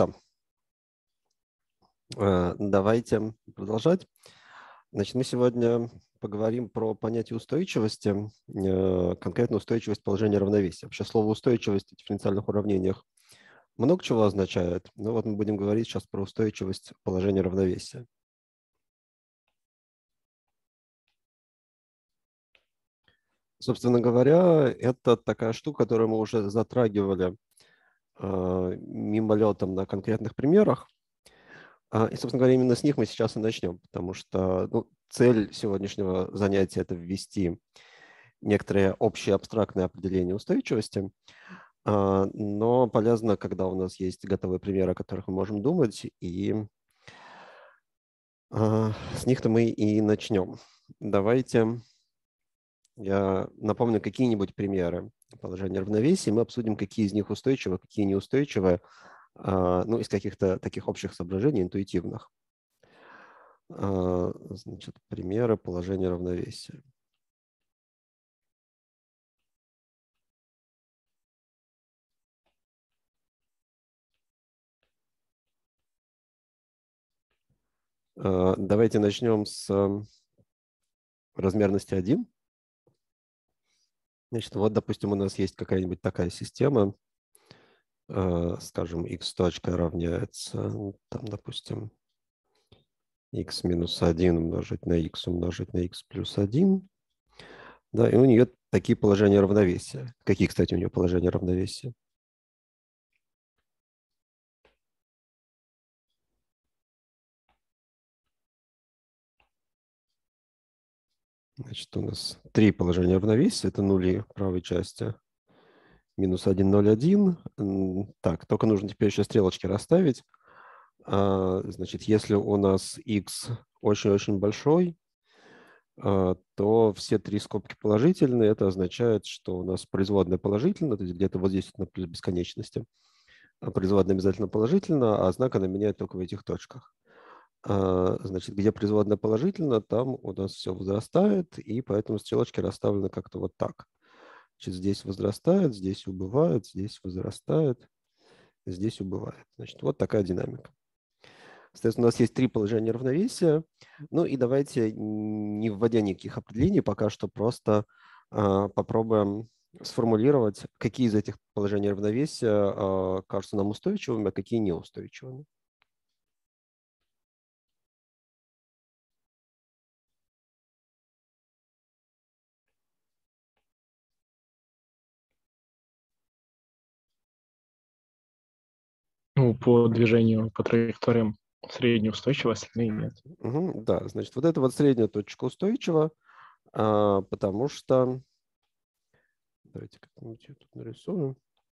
утро. Давайте продолжать. Значит, мы сегодня поговорим про понятие устойчивости, конкретно устойчивость положения равновесия. Вообще слово устойчивость в дифференциальных уравнениях много чего означает, но вот мы будем говорить сейчас про устойчивость положения равновесия. Собственно говоря, это такая штука, которую мы уже затрагивали мимолетом на конкретных примерах. И, собственно говоря, именно с них мы сейчас и начнем, потому что цель сегодняшнего занятия – это ввести некоторые общие абстрактные определения устойчивости, но полезно, когда у нас есть готовые примеры, о которых мы можем думать, и с них-то мы и начнем. Давайте я напомню какие-нибудь примеры положения равновесия, мы обсудим, какие из них устойчивы, какие неустойчивы, из каких-то таких общих соображений интуитивных. Значит, примеры положения равновесия. Давайте начнем с размерности 1. Значит, вот, допустим, у нас есть какая-нибудь такая система, скажем, x точка равняется, там, допустим, x минус 1 умножить на x плюс 1. Да, и у нее такие положения равновесия. Какие, кстати, у нее положения равновесия? Значит, у нас 3 положения равновесия. Это нули в правой части. Минус 1, 0, 1. Так, только нужно теперь еще стрелочки расставить. Значит, если у нас x очень-очень большой, то все 3 скобки положительные. Это означает, что у нас производная положительна, то есть где-то вот здесь на плюс бесконечности. Производная обязательно положительна, а знак она меняет только в этих точках. Значит, где производная положительна, там у нас все возрастает, и поэтому стрелочки расставлены как-то вот так. Значит, здесь возрастает, здесь убывает, здесь возрастает, здесь убывает. Значит, вот такая динамика. Соответственно, у нас есть 3 положения равновесия. Ну и давайте, не вводя никаких определений, пока что просто попробуем сформулировать, какие из этих положений равновесия кажутся нам устойчивыми, а какие неустойчивыми. По движению по траекториям средняя устойчивость, остальные нет. Да, значит, вот это вот средняя точка устойчива, потому что... Давайте как-нибудь ее тут нарисую.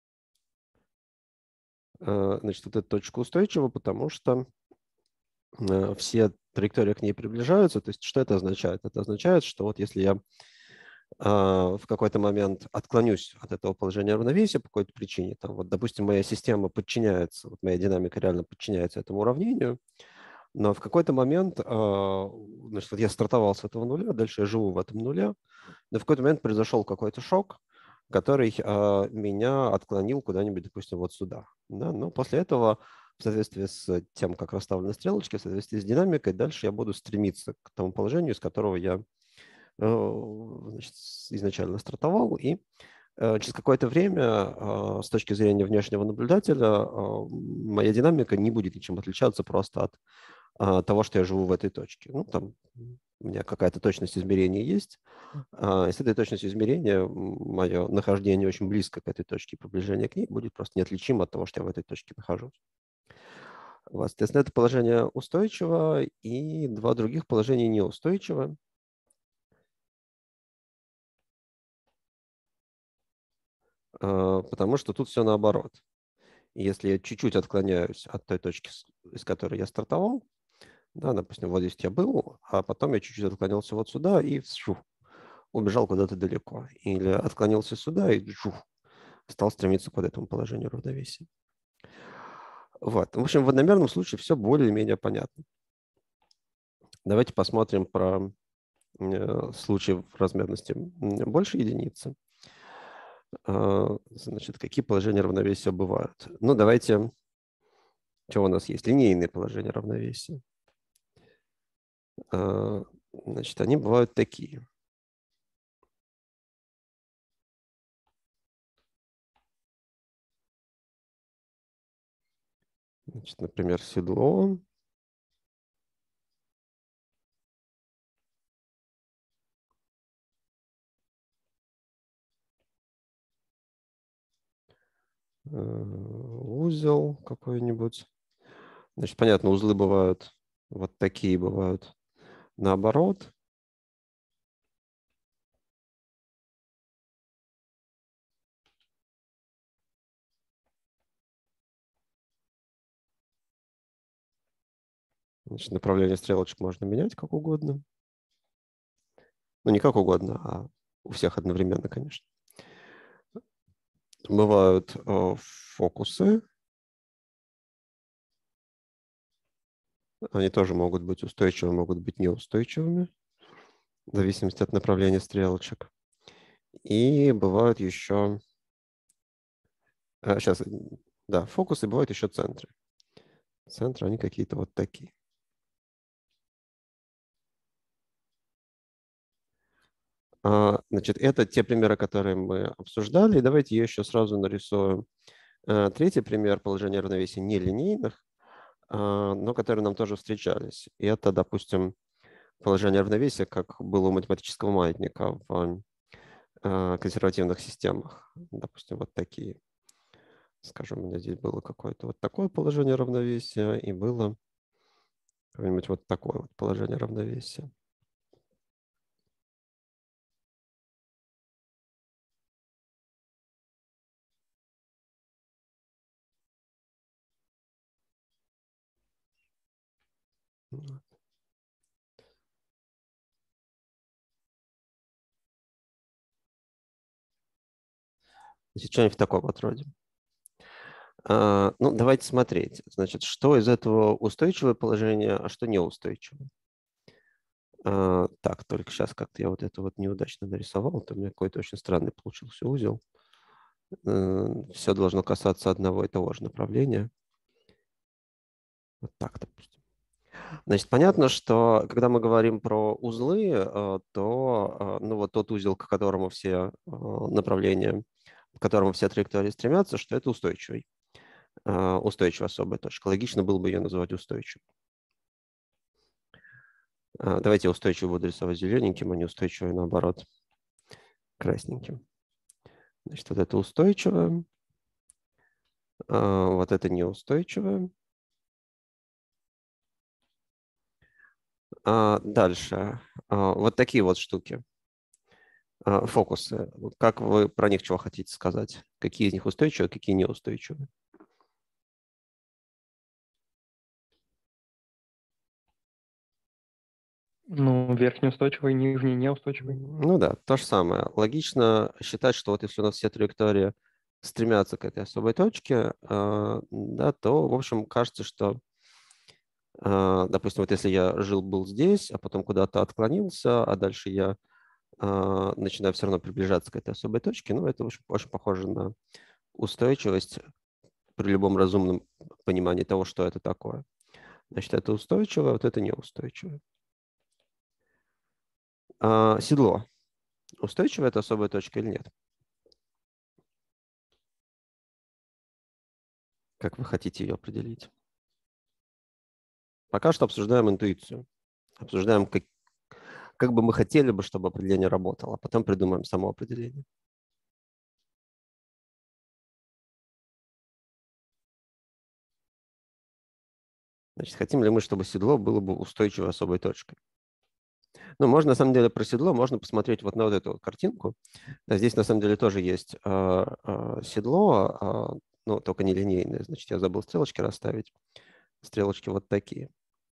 Значит, вот эта точка устойчива, потому что все траектории к ней приближаются. То есть что это означает? Это означает, что вот если я в какой-то момент отклонюсь от этого положения равновесия по какой-то причине, там, вот, допустим, моя система подчиняется, вот моя динамика реально подчиняется этому уравнению, но в какой-то момент, значит, вот я стартовал с этого нуля, дальше я живу в этом нуле, но в какой-то момент произошел какой-то шок, который меня отклонил куда-нибудь, допустим, вот сюда. Да? Но после этого, в соответствии с тем, как расставлены стрелочки, в соответствии с динамикой, дальше я буду стремиться к тому положению, из которого я значит, изначально стартовал, и через какое-то время с точки зрения внешнего наблюдателя моя динамика не будет ничем отличаться просто от того, что я живу в этой точке. Ну, там у меня какая-то точность измерения есть, и с этой точностью измерения мое нахождение очень близко к этой точке, приближение к ней будет просто неотличимо от того, что я в этой точке нахожусь. Вот, соответственно, это положение устойчиво, и 2 других положения неустойчивы. Потому что тут все наоборот. Если я чуть-чуть отклоняюсь от той точки, из которой я стартовал, да, допустим, вот здесь я был, а потом я чуть-чуть отклонился вот сюда и убежал куда-то далеко. Или отклонился сюда и стал стремиться к вот этому положению равновесия. Вот. В общем, в одномерном случае все более-менее понятно. Давайте посмотрим про случаи в размерности больше единицы. Значит, какие положения равновесия бывают? Ну, давайте Что у нас есть? Линейные положения равновесия. Значит, они бывают такие. Значит, например, седло. Узел какой-нибудь. Значит, понятно, узлы бывают вот такие, бывают наоборот. Значит, направление стрелочек можно менять как угодно. Ну, не как угодно, а у всех одновременно, конечно. Бывают фокусы. Они тоже могут быть устойчивыми, могут быть неустойчивыми, в зависимости от направления стрелочек. И бывают еще... Сейчас, да, фокусы, бывают еще центры. Центры, они какие-то вот такие. Значит, это те примеры, которые мы обсуждали. И давайте я еще сразу нарисую третий пример положения равновесия нелинейных, но которые нам тоже встречались. И это, допустим, положение равновесия, как было у математического маятника в консервативных системах. Допустим, вот такие. Скажем, у меня здесь было какое-то вот такое положение равновесия, и было какое-нибудь вот такое вот положение равновесия. Значит, что-нибудь в таком вот роде. Ну, давайте смотреть. Значит, что из этого устойчивое положение, а что неустойчивое. Так, только сейчас как-то я вот это вот неудачно нарисовал. Это у меня какой-то очень странный получился узел. Все должно касаться одного и того же направления. Вот так, допустим. Значит, понятно, что когда мы говорим про узлы, то ну, вот тот узел, к которому все направления, к которому все траектории стремятся, что это устойчивый. Устойчивая особая точка. Логично было бы ее называть устойчивой. Давайте устойчивый буду рисовать зелененьким, а неустойчивый, наоборот, красненьким. Значит, вот это устойчивое, вот это неустойчивое. Дальше. Вот такие вот штуки. Фокусы. Как вы про них чего хотите сказать? Какие из них устойчивые, какие неустойчивые? Ну, верхний устойчивый, нижний неустойчивый. Ну да, то же самое. Логично считать, что вот если у нас все траектории стремятся к этой особой точке, да, то, в общем, кажется, что, допустим, вот если я был здесь, а потом куда-то отклонился, а дальше я начинаю все равно приближаться к этой особой точке, ну, это очень похоже на устойчивость при любом разумном понимании того, что это такое. Значит, это устойчивое, вот это неустойчивое. Седло. Устойчивая это особая точка или нет? Как вы хотите ее определить? Пока что обсуждаем интуицию. Обсуждаем, как бы мы хотели бы, чтобы определение работало, а потом придумаем само определение. Значит, хотим ли мы, чтобы седло было бы устойчивой особой точкой? Ну, можно, на самом деле, про седло можно посмотреть вот на вот эту вот картинку. Да, здесь, на самом деле, тоже есть седло, ну, только не линейное. Значит, я забыл стрелочки расставить. Стрелочки вот такие.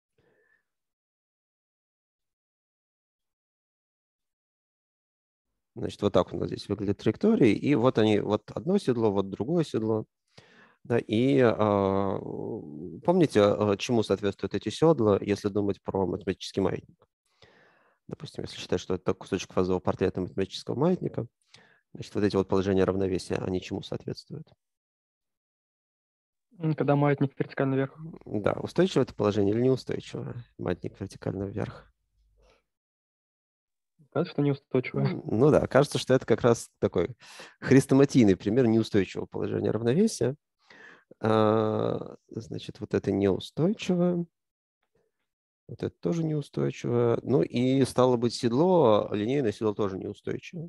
Значит, вот так у нас здесь выглядят траектории. И вот они, вот одно седло, вот другое седло. Да, и помните, чему соответствуют эти седла, если думать про математический маятник? Допустим, если считать, что это кусочек фазового портрета математического маятника, значит, вот эти вот положения равновесия, они чему соответствуют? Когда маятник вертикально вверх. Да, устойчивое это положение или неустойчивое? Маятник вертикально вверх. Кажется, что неустойчивое. Ну да, кажется, что это как раз такой хрестоматийный пример неустойчивого положения равновесия. Значит, вот это неустойчивое. Вот это тоже неустойчивое. Ну и стало быть седло, линейное седло тоже неустойчивое.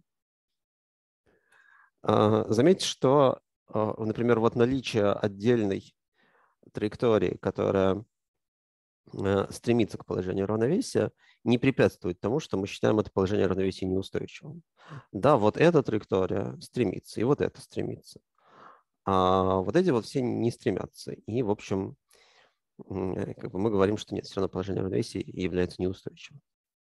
Заметьте, что, например, вот наличие отдельной траектории, которая стремится к положению равновесия, не препятствует тому, что мы считаем это положение равновесия неустойчивым. Да, вот эта траектория стремится, и вот это стремится. А вот эти вот все не стремятся. И, в общем, как бы мы говорим, что нет, все равно положение равновесия является неустойчивым.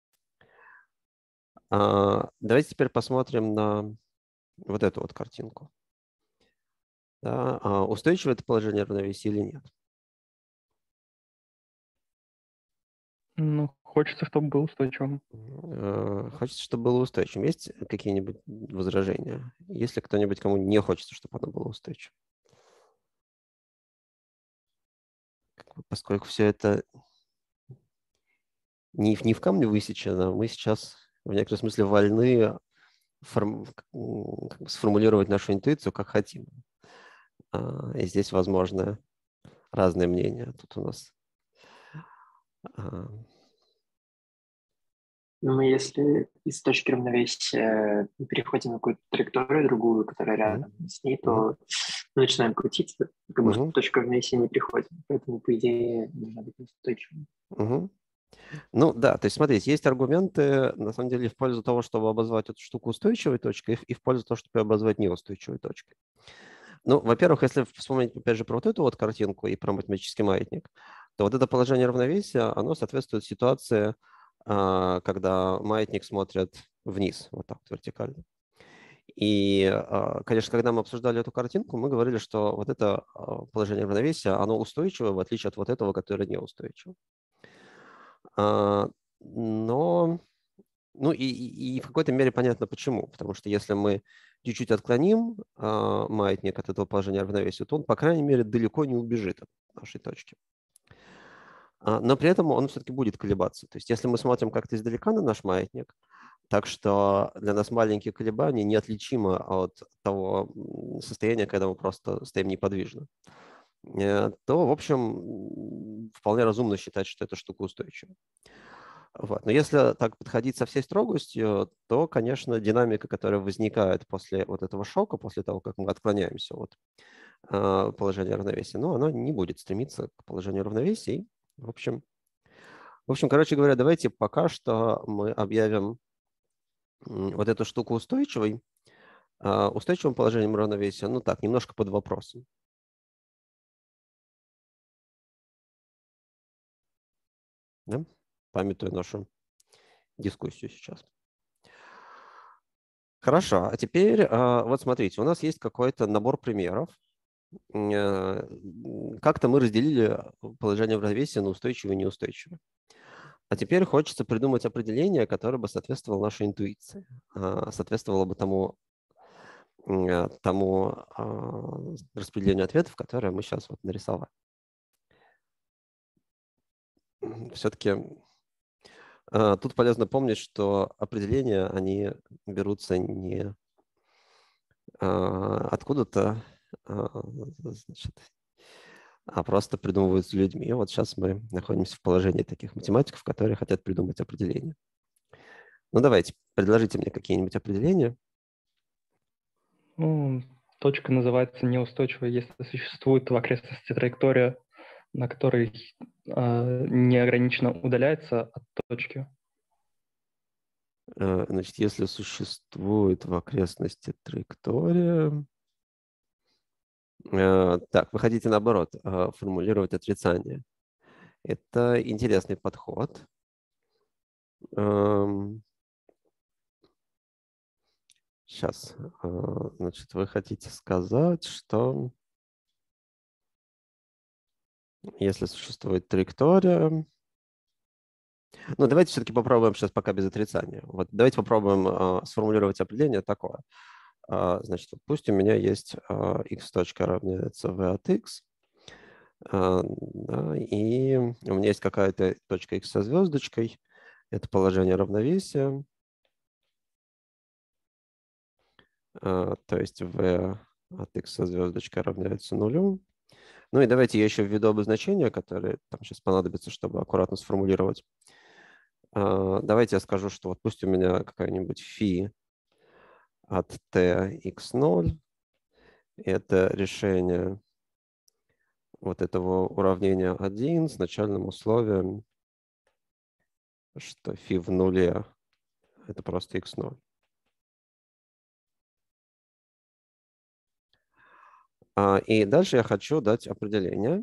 Давайте теперь посмотрим на вот эту вот картинку. Да, устойчивое это положение равновесия или нет? Ну, хочется, чтобы был устойчивым. Хочется, чтобы было устойчивым. Есть какие-нибудь возражения? Есть ли кто-нибудь, кому не хочется, чтобы оно было устойчивым? Поскольку все это не в камне высечено, мы сейчас в некотором смысле вольны сформулировать нашу интуицию как хотим. И здесь возможно разные мнения. Тут у нас... Но мы, если из точки равновесия переходим на какую-то траекторию другую, которая рядом с ней, то мы начинаем крутиться, как будто в точку равновесия не приходим. Поэтому, по идее, нужно быть устойчивым. Ну да, то есть смотрите, есть аргументы, на самом деле, в пользу того, чтобы обозвать эту штуку устойчивой точкой, и в пользу того, чтобы ее обозвать неустойчивой точкой. Ну, во-первых, если вспомнить, опять же, про вот эту вот картинку и про математический маятник, то вот это положение равновесия, оно соответствует ситуации, когда маятник смотрит вниз, вот так, вертикально. И, конечно, когда мы обсуждали эту картинку, мы говорили, что вот это положение равновесия, оно устойчивое, в отличие от вот этого, которое неустойчиво. Но, ну и в какой-то мере понятно почему. Потому что если мы чуть-чуть отклоним маятник от этого положения равновесия, то он, по крайней мере, далеко не убежит от нашей точки. Но при этом он все-таки будет колебаться. То есть если мы смотрим как-то издалека на наш маятник, так что для нас маленькие колебания неотличимы от того состояния, когда мы просто стоим неподвижно, то, в общем, вполне разумно считать, что эта штука устойчива. Вот. Но если так подходить со всей строгостью, то, конечно, динамика, которая возникает после вот этого шока, после того, как мы отклоняемся от положения равновесия, ну, она не будет стремиться к положению равновесия. И, в общем, короче говоря, давайте пока что мы объявим вот эту штуку устойчивой, устойчивым положением равновесия, ну так, немножко под вопросом. Да? Памятуя нашу дискуссию сейчас. Хорошо, а теперь вот смотрите, у нас есть какой-то набор примеров. Как-то мы разделили положение в равновесии на устойчивое и неустойчивое. А теперь хочется придумать определение, которое бы соответствовало нашей интуиции, соответствовало бы тому распределению ответов, которое мы сейчас вот нарисовали. Все-таки тут полезно помнить, что определения, они берутся не откуда-то, значит, а просто придумываются людьми. Вот сейчас мы находимся в положении таких математиков, которые хотят придумать определения. Ну, давайте, предложите мне какие-нибудь определения. Ну, точка называется неустойчивой, если существует в окрестности траектория, на которой неограниченно удаляется от точки. Значит, если существует в окрестности траектория... Так, вы хотите наоборот формулировать отрицание. Это интересный подход. Сейчас, значит, вы хотите сказать, что если существует траектория... Ну, давайте все-таки попробуем сейчас пока без отрицания. Вот давайте попробуем сформулировать определение такое. Значит, пусть у меня есть x точка равняется v от x. Да, и у меня есть какая-то точка x со звездочкой. Это положение равновесия. То есть v от x со звездочкой равняется нулю. Ну и давайте я еще введу обозначения, которые там сейчас понадобятся, чтобы аккуратно сформулировать. Давайте я скажу, что вот пусть у меня какая-нибудь φ от t x0. Это решение вот этого уравнения 1 с начальным условием, что φ в нуле – это просто x0. И дальше я хочу дать определение.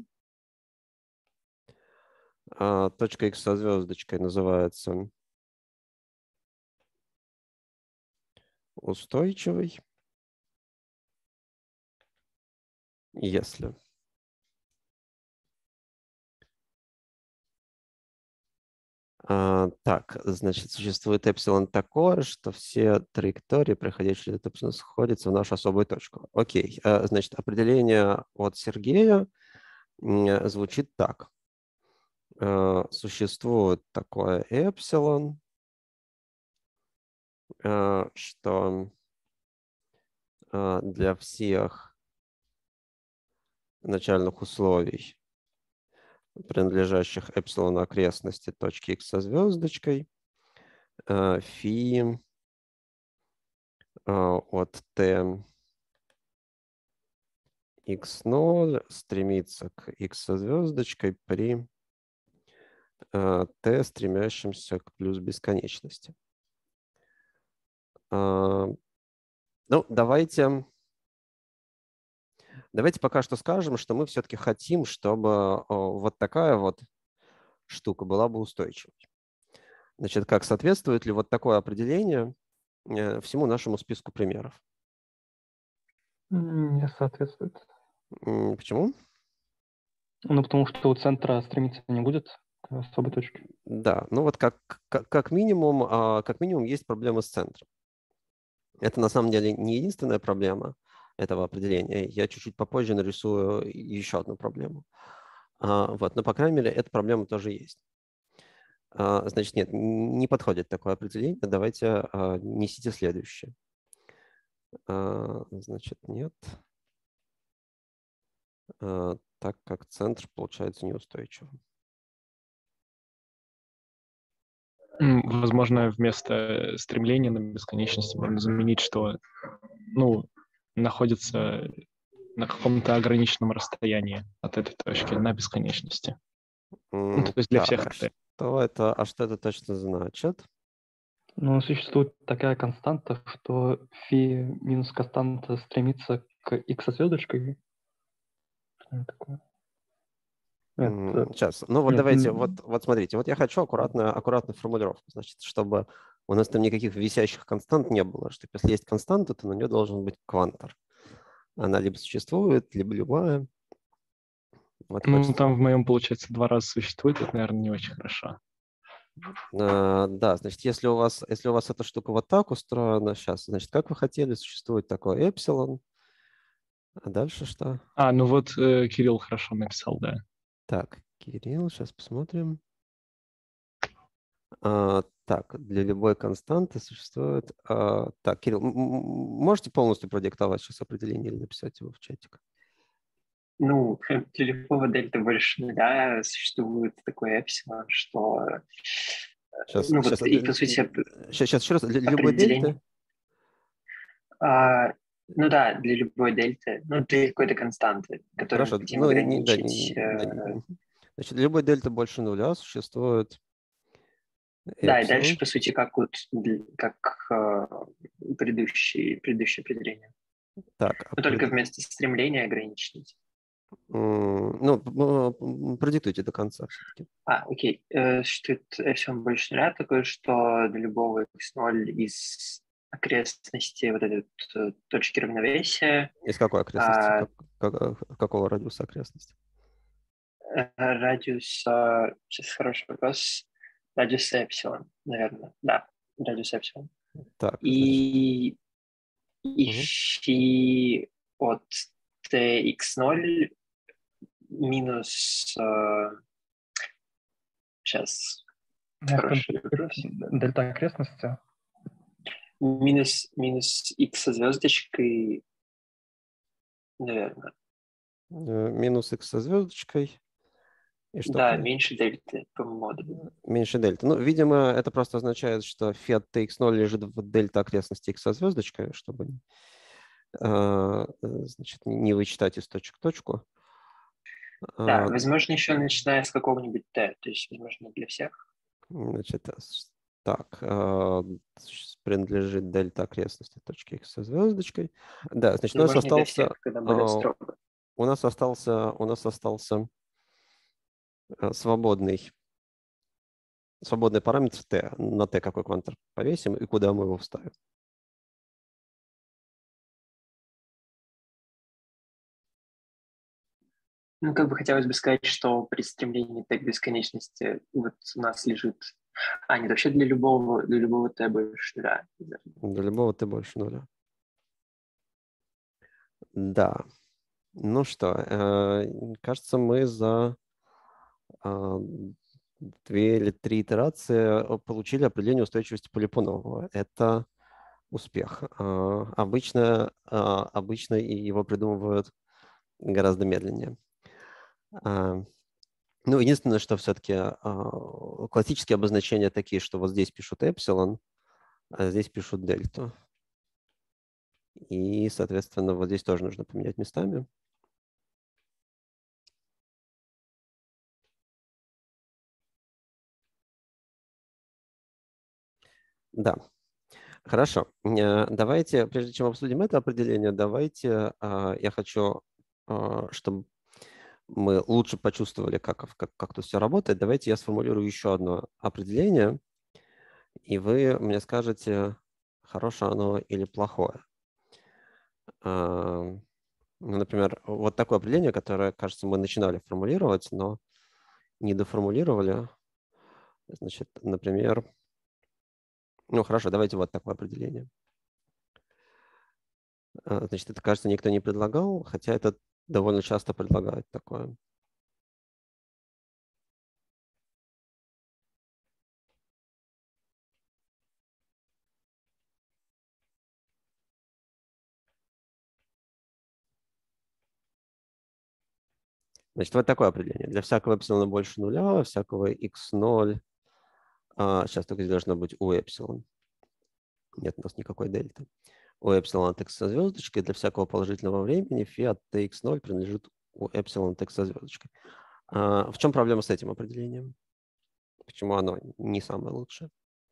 Точка x со звездочкой называется устойчивой, если так, значит, существует эпсилон такое, что все траектории, проходящие через этот эпсилон, сходятся в нашу особую точку. Окей, значит, определение от Сергея звучит так. Существует такое эпсилон, что для всех начальных условий, принадлежащих эпсилону окрестности точки x со звездочкой, φ от t x0 стремится к x со звездочкой при t, стремящемся к плюс бесконечности. Ну, давайте пока что скажем, что мы все-таки хотим, чтобы вот такая вот штука была бы устойчивой. Значит, как соответствует ли вот такое определение всему нашему списку примеров? Не соответствует. Почему? Ну, потому что у центра стремиться не будет к особой точке. Да, ну вот как минимум есть проблемы с центром. Это на самом деле не единственная проблема этого определения. Я чуть-чуть попозже нарисую еще одну проблему. Вот, но, по крайней мере, эта проблема тоже есть. Значит, нет, не подходит такое определение. Давайте несите следующее. Значит, нет. Так как центр получается неустойчивым. Возможно, вместо стремления на бесконечность можно заменить, что находится на каком-то ограниченном расстоянии от этой точки на бесконечности. То есть для всех t. Что это точно значит? Ну, существует такая константа, что фи минус константа стремится к x со звездочкой. Что это такое? Сейчас. Ну вот давайте, вот смотрите, вот я хочу аккуратную формулировку, значит, чтобы у нас там никаких висящих констант не было, что если есть константа, то на нее должен быть квантор. Она либо существует, либо любая. Вот там в моем, получается, 2 раза существует, это, наверное, не очень хорошо. Да, значит, если у вас эта штука вот так устроена, сейчас, значит, как вы хотели, существует такой эпсилон, а дальше что? Кирилл хорошо написал, да. Так, Кирилл, сейчас посмотрим. Так, для любой константы существует... Так, Кирилл, можете полностью продиктовать сейчас определение или написать его в чатик? Ну, для любого дельта больше нуля существует такой эпсилон, что... Сейчас, и по сути... Сейчас еще раз, для любой дельты? Ну да, для любой дельты, для какой-то константы, которую мы хотим ограничить. Значит, для любой дельты больше нуля существует эпсилон. Да, и дальше, по сути, как предыдущее определение. Так, но только вместо стремления ограничить. Продиктуйте до конца все-таки. Окей. Существует эпсилон больше нуля, такое, что для любого x0 из окрестности вот этой точки равновесия. Из какой окрестности? Какого радиуса окрестности? Радиуса... Сейчас хороший вопрос. Радиус эпсилон, наверное. Да, радиус эпсилон. Так, и фи от tx0 минус... сейчас. Дельта окрестности. Минус x со звездочкой, наверное. Минус x со звездочкой. И что да, меньше дельты по модулю. Меньше дельты. Ну, видимо, это просто означает, что φ от tx0 лежит в дельта окрестности x со звездочкой, чтобы значит, не вычитать из точек точку. Да, возможно, еще начиная с какого-нибудь t, то есть, возможно, для всех. Значит, так, принадлежит дельта окрестности точки x со звездочкой. Да, значит, у нас остался... У нас остался свободный параметр t. На t какой квантор повесим и куда мы его вставим. Ну, как бы хотелось бы сказать, что при стремлении t к бесконечности вот у нас лежит... нет, вообще для любого t больше нуля. Для любого t больше нуля. Да. Ну что, кажется, мы за 2 или 3 итерации получили определение устойчивости Полипунова. Это успех. Обычно его придумывают гораздо медленнее. Ну, единственное, что все-таки классические обозначения такие, что вот здесь пишут эпсилон, а здесь пишут дельту. И, соответственно, вот здесь тоже нужно поменять местами. Да. Хорошо. Давайте, прежде чем обсудим это определение, давайте я хочу, чтобы мы лучше почувствовали, как тут все работает. Давайте я сформулирую еще одно определение, и вы мне скажете, хорошее оно или плохое. Ну, например, вот такое определение, которое, кажется, мы начинали формулировать, но не доформулировали. Значит, например, ну хорошо, давайте вот такое определение. Значит, это, кажется, никто не предлагал, хотя это довольно часто предлагают такое. Значит, вот такое определение. Для всякого эпсилона больше нуля, всякого x0, сейчас только здесь должно быть у эпсилон. Нет у нас никакой дельты. У эпсилон от x со звездочкой для всякого положительного времени φ от tx0 принадлежит у эпсилон от x со звездочкой. В чем проблема с этим определением? Почему оно не самое лучшее?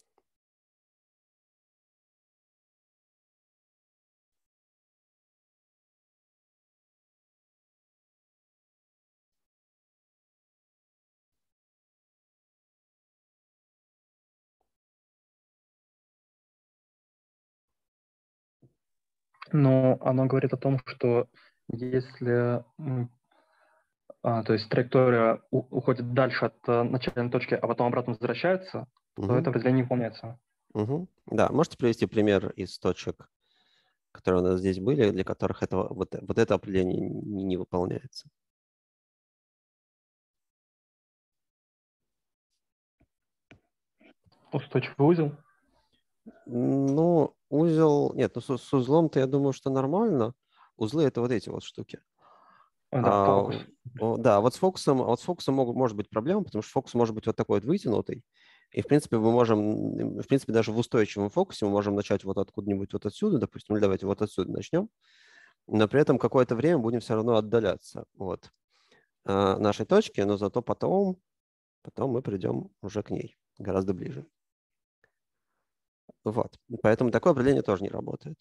Но оно говорит о том, что если то есть траектория уходит дальше от начальной точки, а потом обратно возвращается, то это определение не выполняется. Да, можете привести пример из точек, которые у нас здесь были, для которых вот это определение не выполняется? Устойчивый узел? Ну, узел... Нет, ну с узлом-то я думаю, что нормально. Узлы — это вот эти вот штуки. Да, фокус. Да, вот с фокусом может быть проблема, потому что фокус может быть вот такой вот вытянутый. И, в принципе, даже в устойчивом фокусе мы можем начать вот откуда-нибудь вот отсюда, допустим, или давайте вот отсюда начнем, но при этом какое-то время будем все равно отдаляться от нашей точки, но зато потом мы придем уже к ней гораздо ближе. Вот. Поэтому такое определение тоже не работает.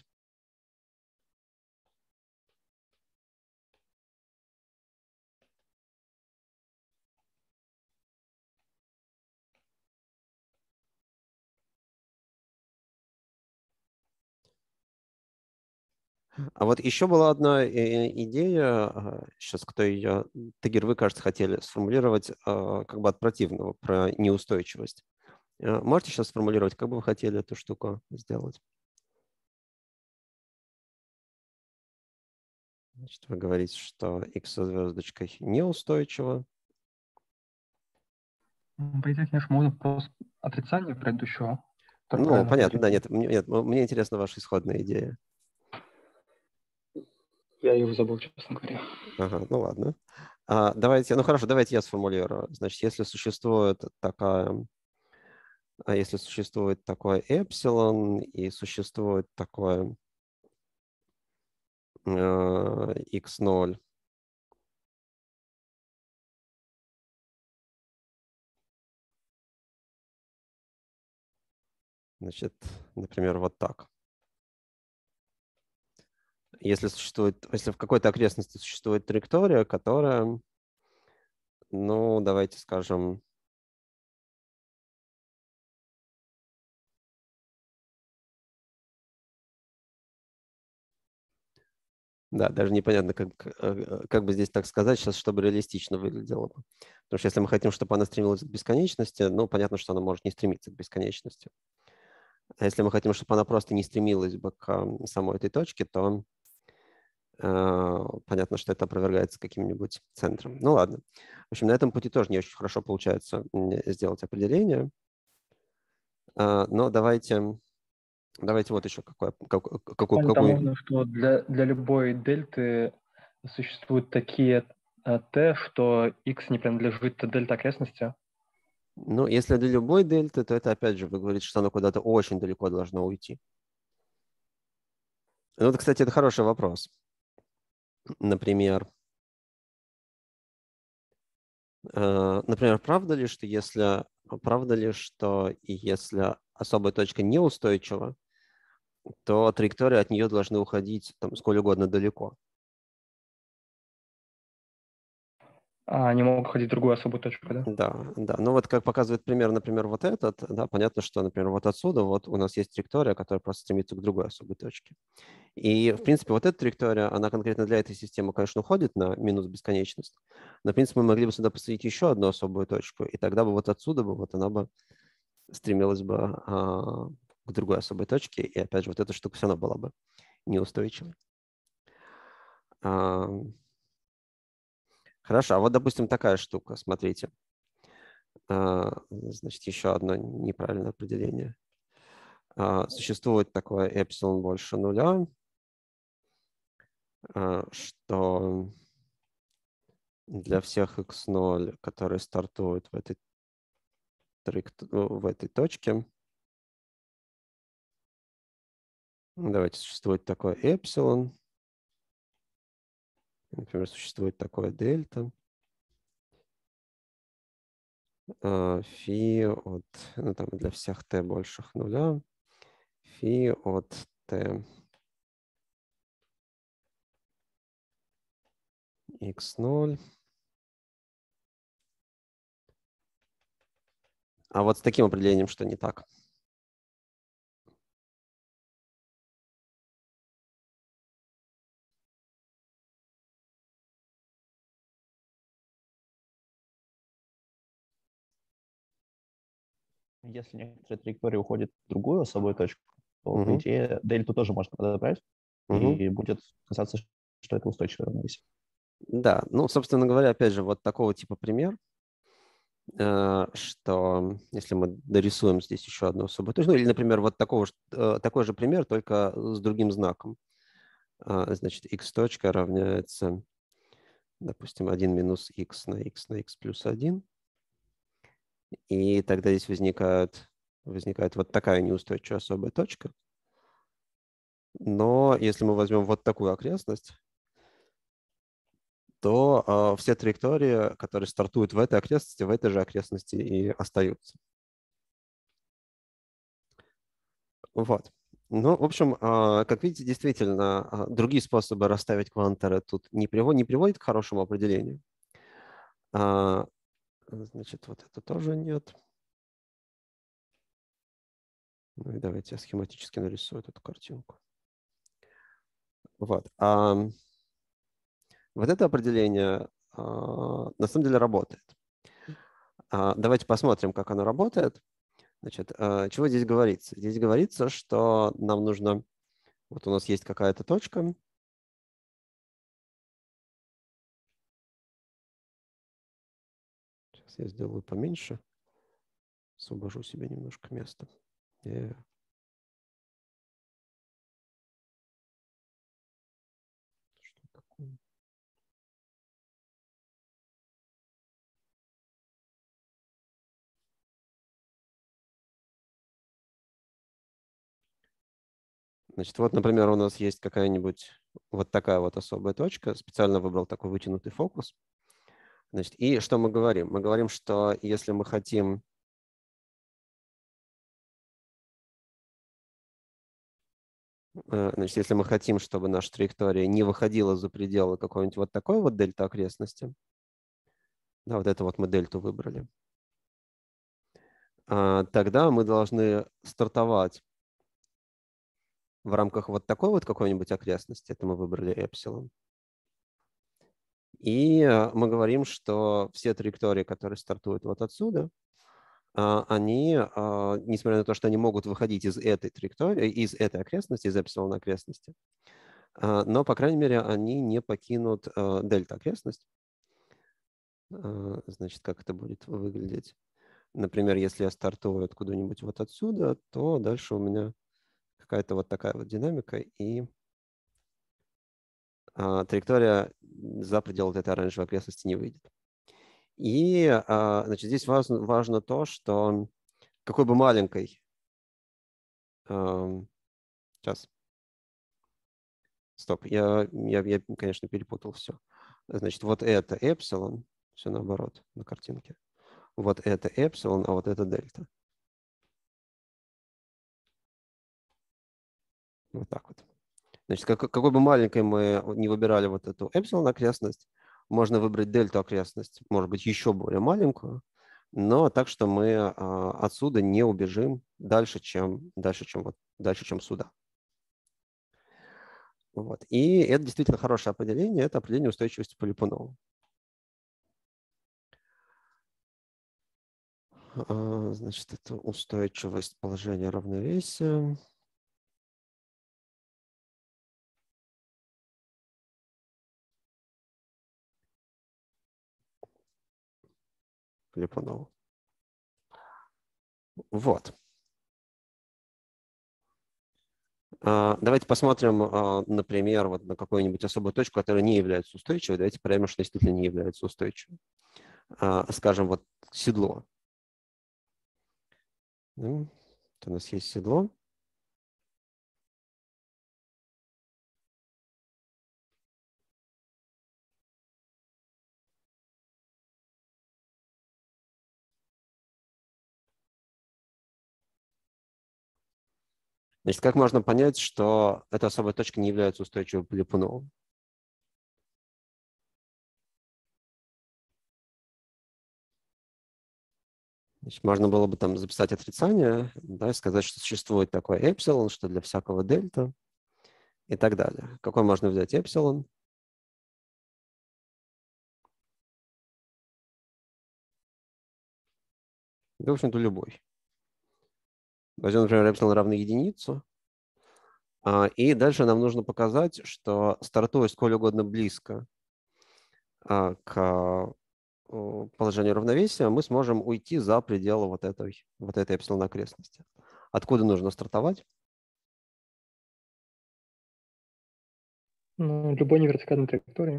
А вот еще была одна идея, сейчас кто ее, Тагир, вы, кажется, хотели сформулировать как бы от противного, про неустойчивость. Можете сейчас сформулировать, как бы вы хотели эту штуку сделать? Значит, вы говорите, что x со звездочкой неустойчиво. По идее, конечно, можно просто отрицание предыдущего. Ну, понятно, да, нет, мне интересна ваша исходная идея. Я ее забыл, честно говоря. Ага, ну ладно. Давайте, ну хорошо, давайте я сформулирую. Значит, если существует такое эпсилон и существует такое x0, значит, например, вот так. Если в какой-то окрестности существует траектория, которая, ну, давайте скажем, да, даже непонятно, как бы здесь так сказать сейчас, чтобы реалистично выглядело бы. Потому что если мы хотим, чтобы она стремилась к бесконечности, ну, понятно, что она может не стремиться к бесконечности. А если мы хотим, чтобы она просто не стремилась бы к самой этой точке, то понятно, что это опровергается каким-нибудь центром. Ну ладно. В общем, на этом пути тоже не очень хорошо получается сделать определение. Но давайте вот еще Потому что для любой дельты существуют такие t, что x не принадлежит дельта окрестности. Ну, если для любой дельты, то это, опять же, вы говорите, что оно куда-то очень далеко должно уйти. Ну, это, кстати, это хороший вопрос. Например, правда ли, что если особая точка неустойчива, то траектории от нее должны уходить там сколь угодно далеко? Они могут ходить в другую особую точку, да? Да, да. Ну вот как показывает пример, например, вот этот, да, понятно, что, например, вот отсюда вот у нас есть траектория, которая просто стремится к другой особой точке. И, в принципе, вот эта траектория, она конкретно для этой системы, конечно, уходит на минус бесконечность, но, в принципе, мы могли бы сюда посадить еще одну особую точку, и тогда бы вот отсюда бы вот она бы стремилась бы к другой особой точке, и, опять же, вот эта штука все равно была бы неустойчивой. Хорошо, а вот, допустим, такая штука, смотрите. Значит, еще одно неправильное определение. Существует такое эпсилон больше нуля, что для всех x0, которые стартуют в этой точке, давайте, существует такое эпсилон, например, существует такое дельта, фи от, ну там для всех t больших нуля, фи от t x0. А вот с таким определением что не так? Если некоторые траектории уходят в другую особую точку, то, по идее, дельту тоже можно подобрать, и будет казаться, что это устойчивое равновесие. Да, ну, собственно говоря, опять же, вот такого типа пример, что если мы дорисуем здесь еще одну особую точку, ну, или, например, вот такой же пример, только с другим знаком. Значит, x точка равняется, допустим, 1 минус x на x плюс 1. И тогда здесь возникает вот такая неустойчивая особая точка. Но если мы возьмем вот такую окрестность, то все траектории, которые стартуют в этой же окрестности и остаются. Вот. Ну, в общем, как видите, действительно, другие способы расставить кванторы тут не приводят к хорошему определению. Значит, вот это тоже нет. Ну и давайте я схематически нарисую эту картинку. Вот. Вот это определение на самом деле работает. Давайте посмотрим, как оно работает. Значит, чего здесь говорится? Здесь говорится, что нам нужно... Вот у нас есть какая-то точка. Я сделаю поменьше. Освобожу себе немножко места. Что такое? Значит, вот, например, у нас есть какая-нибудь вот такая вот особая точка. Специально выбрал такой вытянутый фокус. Значит, и что мы говорим? Мы говорим, что если мы хотим значит, если мы хотим, чтобы наша траектория не выходила за пределы какой-нибудь вот такой вот дельта окрестности, да, вот это вот мы дельту выбрали, тогда мы должны стартовать в рамках вот такой вот какой-нибудь окрестности, это мы выбрали эпсилон. И мы говорим, что все траектории, которые стартуют вот отсюда, они, несмотря на то, что они могут выходить из этой траектории, из этой окрестности, из эпсилон окрестности, но, по крайней мере, они не покинут дельта окрестность. Значит, как это будет выглядеть? Например, если я стартую откуда-нибудь вот отсюда, то дальше у меня какая-то вот такая вот динамика, и траектория за пределы вот этой оранжевой окрестности не выйдет. И значит, здесь важно то, что какой бы маленькой... Сейчас. Стоп, я, конечно, перепутал все. Значит, вот это эпсилон, все наоборот на картинке. Вот это эпсилон, а вот это дельта. Вот так вот. Значит, какой бы маленькой мы не выбирали вот эту эпсилон окрестность, можно выбрать дельту окрестность, может быть, еще более маленькую, но так, что мы отсюда не убежим дальше, чем сюда. Вот. И это действительно хорошее определение, это определение устойчивости по Липунову. Значит, это устойчивость положения равновесия. По Липунову. Вот. Давайте посмотрим, например, вот на какую-нибудь особую точку, которая не является устойчивой. Давайте проверим, что действительно не является устойчивой. Скажем, вот седло. Вот у нас есть седло. Значит, как можно понять, что эта особая точка не является устойчивой по Липунову? Значит, можно было бы там записать отрицание, да, и сказать, что существует такой эпсилон, что для всякого дельта и так далее. Какой можно взять эпсилон? Да, в общем-то, любой. Возьмем, например, эпсилон равный единицу. И дальше нам нужно показать, что стартуя сколь угодно близко к положению равновесия, мы сможем уйти за пределы вот этой эпсилон окрестности. Откуда нужно стартовать? Ну, любой невертикальной траектории.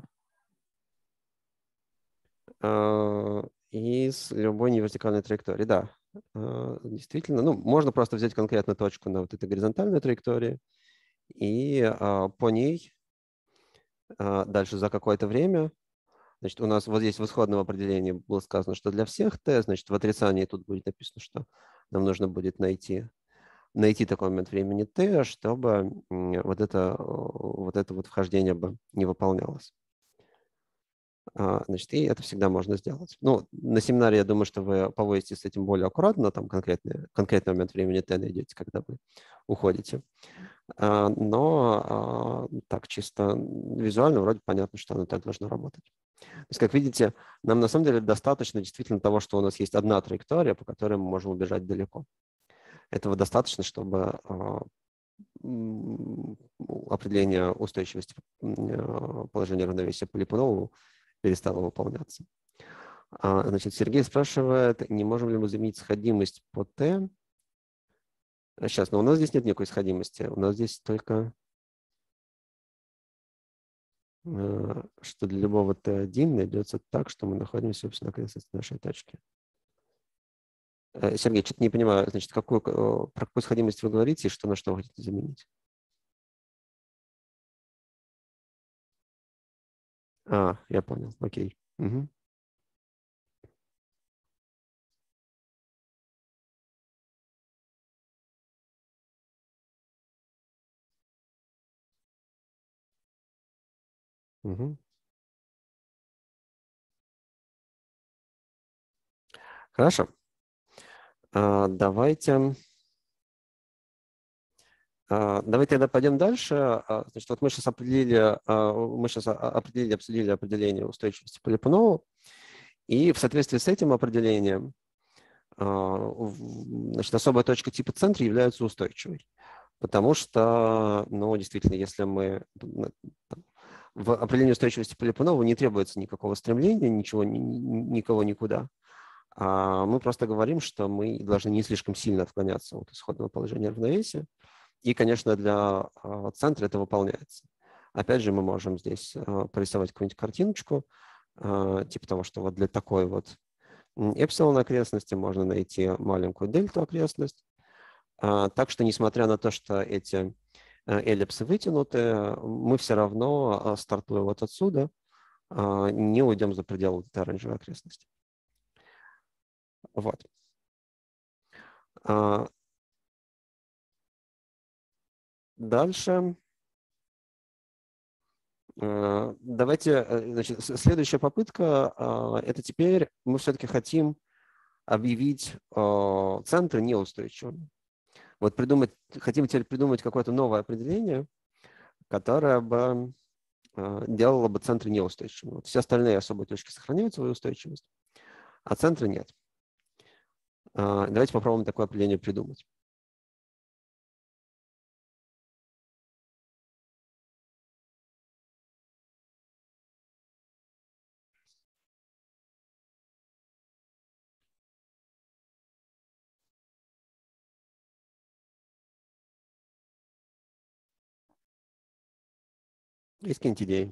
Из любой невертикальной траектории, да. Действительно, ну, можно просто взять конкретно точку на вот этой горизонтальной траектории и по ней дальше за какое-то время, значит, у нас вот здесь в исходном определении было сказано, что для всех t, значит, в отрицании тут будет написано, что нам нужно будет найти такой момент времени t, чтобы вот это вот вхождение бы не выполнялось. Значит, и это всегда можно сделать. Ну, на семинаре, я думаю, что вы поводите с этим более аккуратно, там конкретный момент времени t найдете, когда вы уходите. Но так чисто визуально вроде понятно, что оно так должно работать. То есть, как видите, нам на самом деле достаточно действительно того, что у нас есть одна траектория, по которой мы можем убежать далеко. Этого достаточно, чтобы определение устойчивости положения равновесия по Липунову перестало выполняться. Значит, Сергей спрашивает, не можем ли мы заменить сходимость по Т. Сейчас, но у нас здесь нет никакой сходимости. У нас здесь только, что для любого Т1 найдется так, что мы находимся в окрестности нашей точки. Сергей, что-то не понимаю, значит, про какую сходимость вы говорите и что на что вы хотите заменить? Я понял, окей. Угу. Угу. Хорошо. Давайте тогда пойдем дальше. Значит, вот мы сейчас обсудили определение устойчивости по Липунову. И в соответствии с этим определением, значит, особая точка типа центра является устойчивой. Потому что, ну, действительно, если мы в определении устойчивости по Липунову не требуется никакого стремления, никого никуда. Мы просто говорим, что мы должны не слишком сильно отклоняться от исходного положения равновесия. И, конечно, для центра это выполняется. Опять же, мы можем здесь порисовать какую-нибудь картиночку, типа того, что вот для такой вот эпсилон окрестности можно найти маленькую дельту окрестность. Так что, несмотря на то, что эти эллипсы вытянуты, мы все равно, стартуя вот отсюда, не уйдем за пределы этой оранжевой окрестности. Вот. Дальше. Давайте, значит, следующая попытка, это теперь мы все-таки хотим объявить центры неустойчивыми. Вот хотим теперь придумать какое-то новое определение, которое бы делало бы центры неустойчивыми. Вот все остальные особые точки сохраняют свою устойчивость, а центры нет. Давайте попробуем такое определение придумать. Есть какие-нибудь идеи?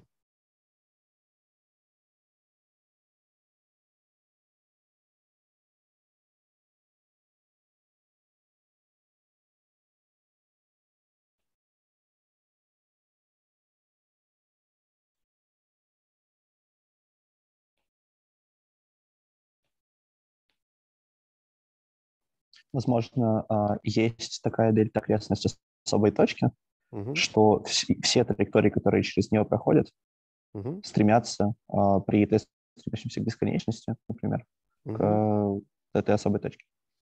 Возможно, есть такая дельта окрестности особой точки, что все траектории, которые через нее проходят, стремятся при Т стремящемся к бесконечности, например, к этой особой точке.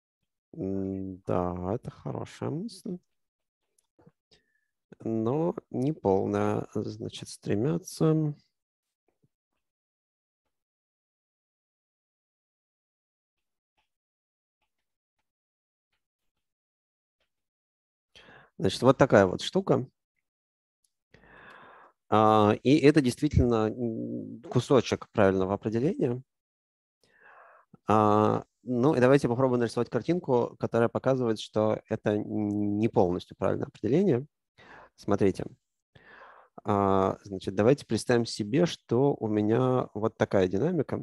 Да, это хорошая мысль. Но не полная. Значит, стремятся... Значит, вот такая вот штука. И это действительно кусочек правильного определения. Ну и давайте попробуем нарисовать картинку, которая показывает, что это не полностью правильное определение. Смотрите. Значит, давайте представим себе, что у меня вот такая динамика.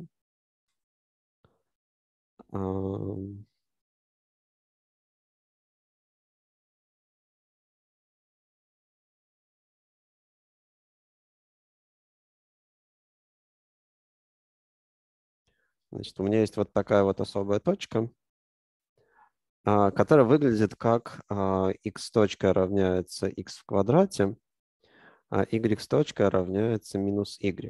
Значит, у меня есть вот такая вот особая точка, которая выглядит как x точка равняется x в квадрате, а y точка равняется минус y.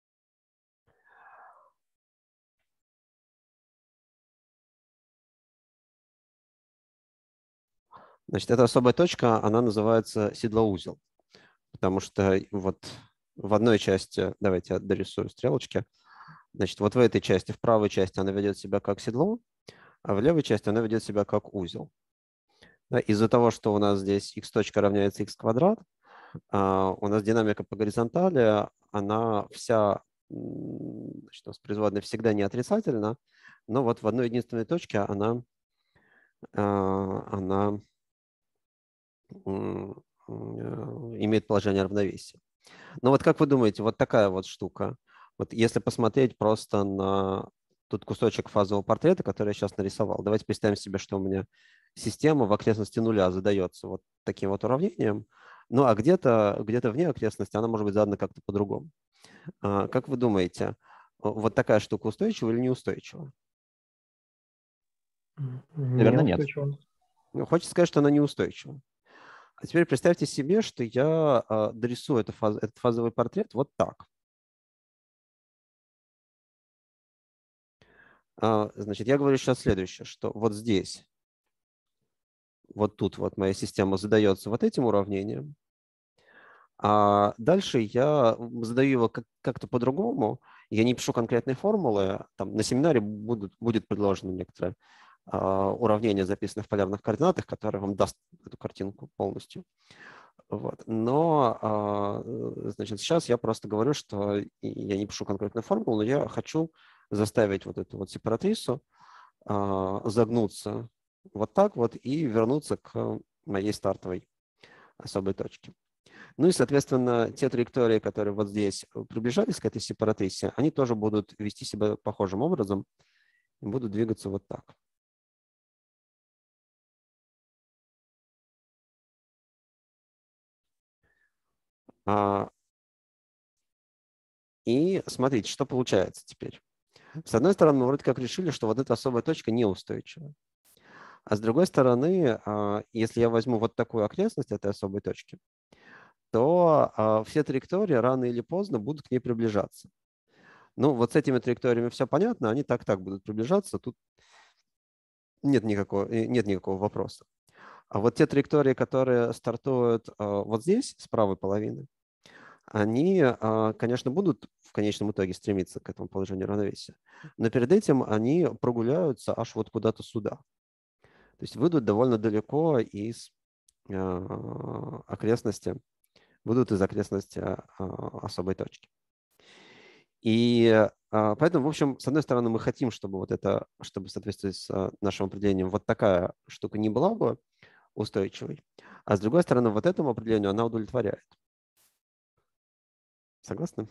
Значит, эта особая точка, она называется седлоузел, потому что вот в одной части, давайте я дорисую стрелочки, значит, вот в этой части, в правой части она ведет себя как седло, а в левой части она ведет себя как узел. Да, из-за того, что у нас здесь x точка равняется x квадрат, у нас динамика по горизонтали, она вся значит, у нас производная всегда не отрицательна, но вот в одной единственной точке она имеет положение равновесия. Но вот как вы думаете, вот такая вот штука, вот если посмотреть просто на тот кусочек фазового портрета, который я сейчас нарисовал, давайте представим себе, что у меня система в окрестности нуля задается вот таким вот уравнением, ну а где-то вне окрестности она может быть задана как-то по-другому. Как вы думаете, вот такая штука устойчива или неустойчива? Наверное, нет. Ну, хочется сказать, что она неустойчива. А теперь представьте себе, что я дорисую этот фазовый портрет вот так. Значит, я говорю сейчас следующее, что вот здесь, вот тут вот моя система задается вот этим уравнением, а дальше я задаю его как-то по-другому. Я не пишу конкретные формулы. Там на семинаре будет предложено некоторое уравнение, записанное в полярных координатах, которое вам даст эту картинку полностью. Вот. Но, значит, сейчас я просто говорю, что я не пишу конкретную формулу, но я хочу заставить вот эту вот сепаратрису загнуться вот так вот и вернуться к моей стартовой особой точке. Ну и, соответственно, те траектории, которые вот здесь приближались к этой сепаратрисе, они тоже будут вести себя похожим образом и будут двигаться вот так. И смотрите, что получается теперь. С одной стороны, мы вроде как решили, что вот эта особая точка неустойчива. А с другой стороны, если я возьму вот такую окрестность этой особой точки, то все траектории рано или поздно будут к ней приближаться. Ну, вот с этими траекториями все понятно, они так будут приближаться, тут нет никакого вопроса. А вот те траектории, которые стартуют вот здесь, с правой половины, они, конечно, будут в конечном итоге стремиться к этому положению равновесия, но перед этим они прогуляются аж вот куда-то сюда. То есть выйдут довольно далеко из окрестности, выйдут из окрестности особой точки. И поэтому, в общем, с одной стороны, мы хотим, чтобы вот это, чтобы в соответствии с нашим определением вот такая штука не была бы устойчивой, а с другой стороны, вот этому определению она удовлетворяет. Согласны?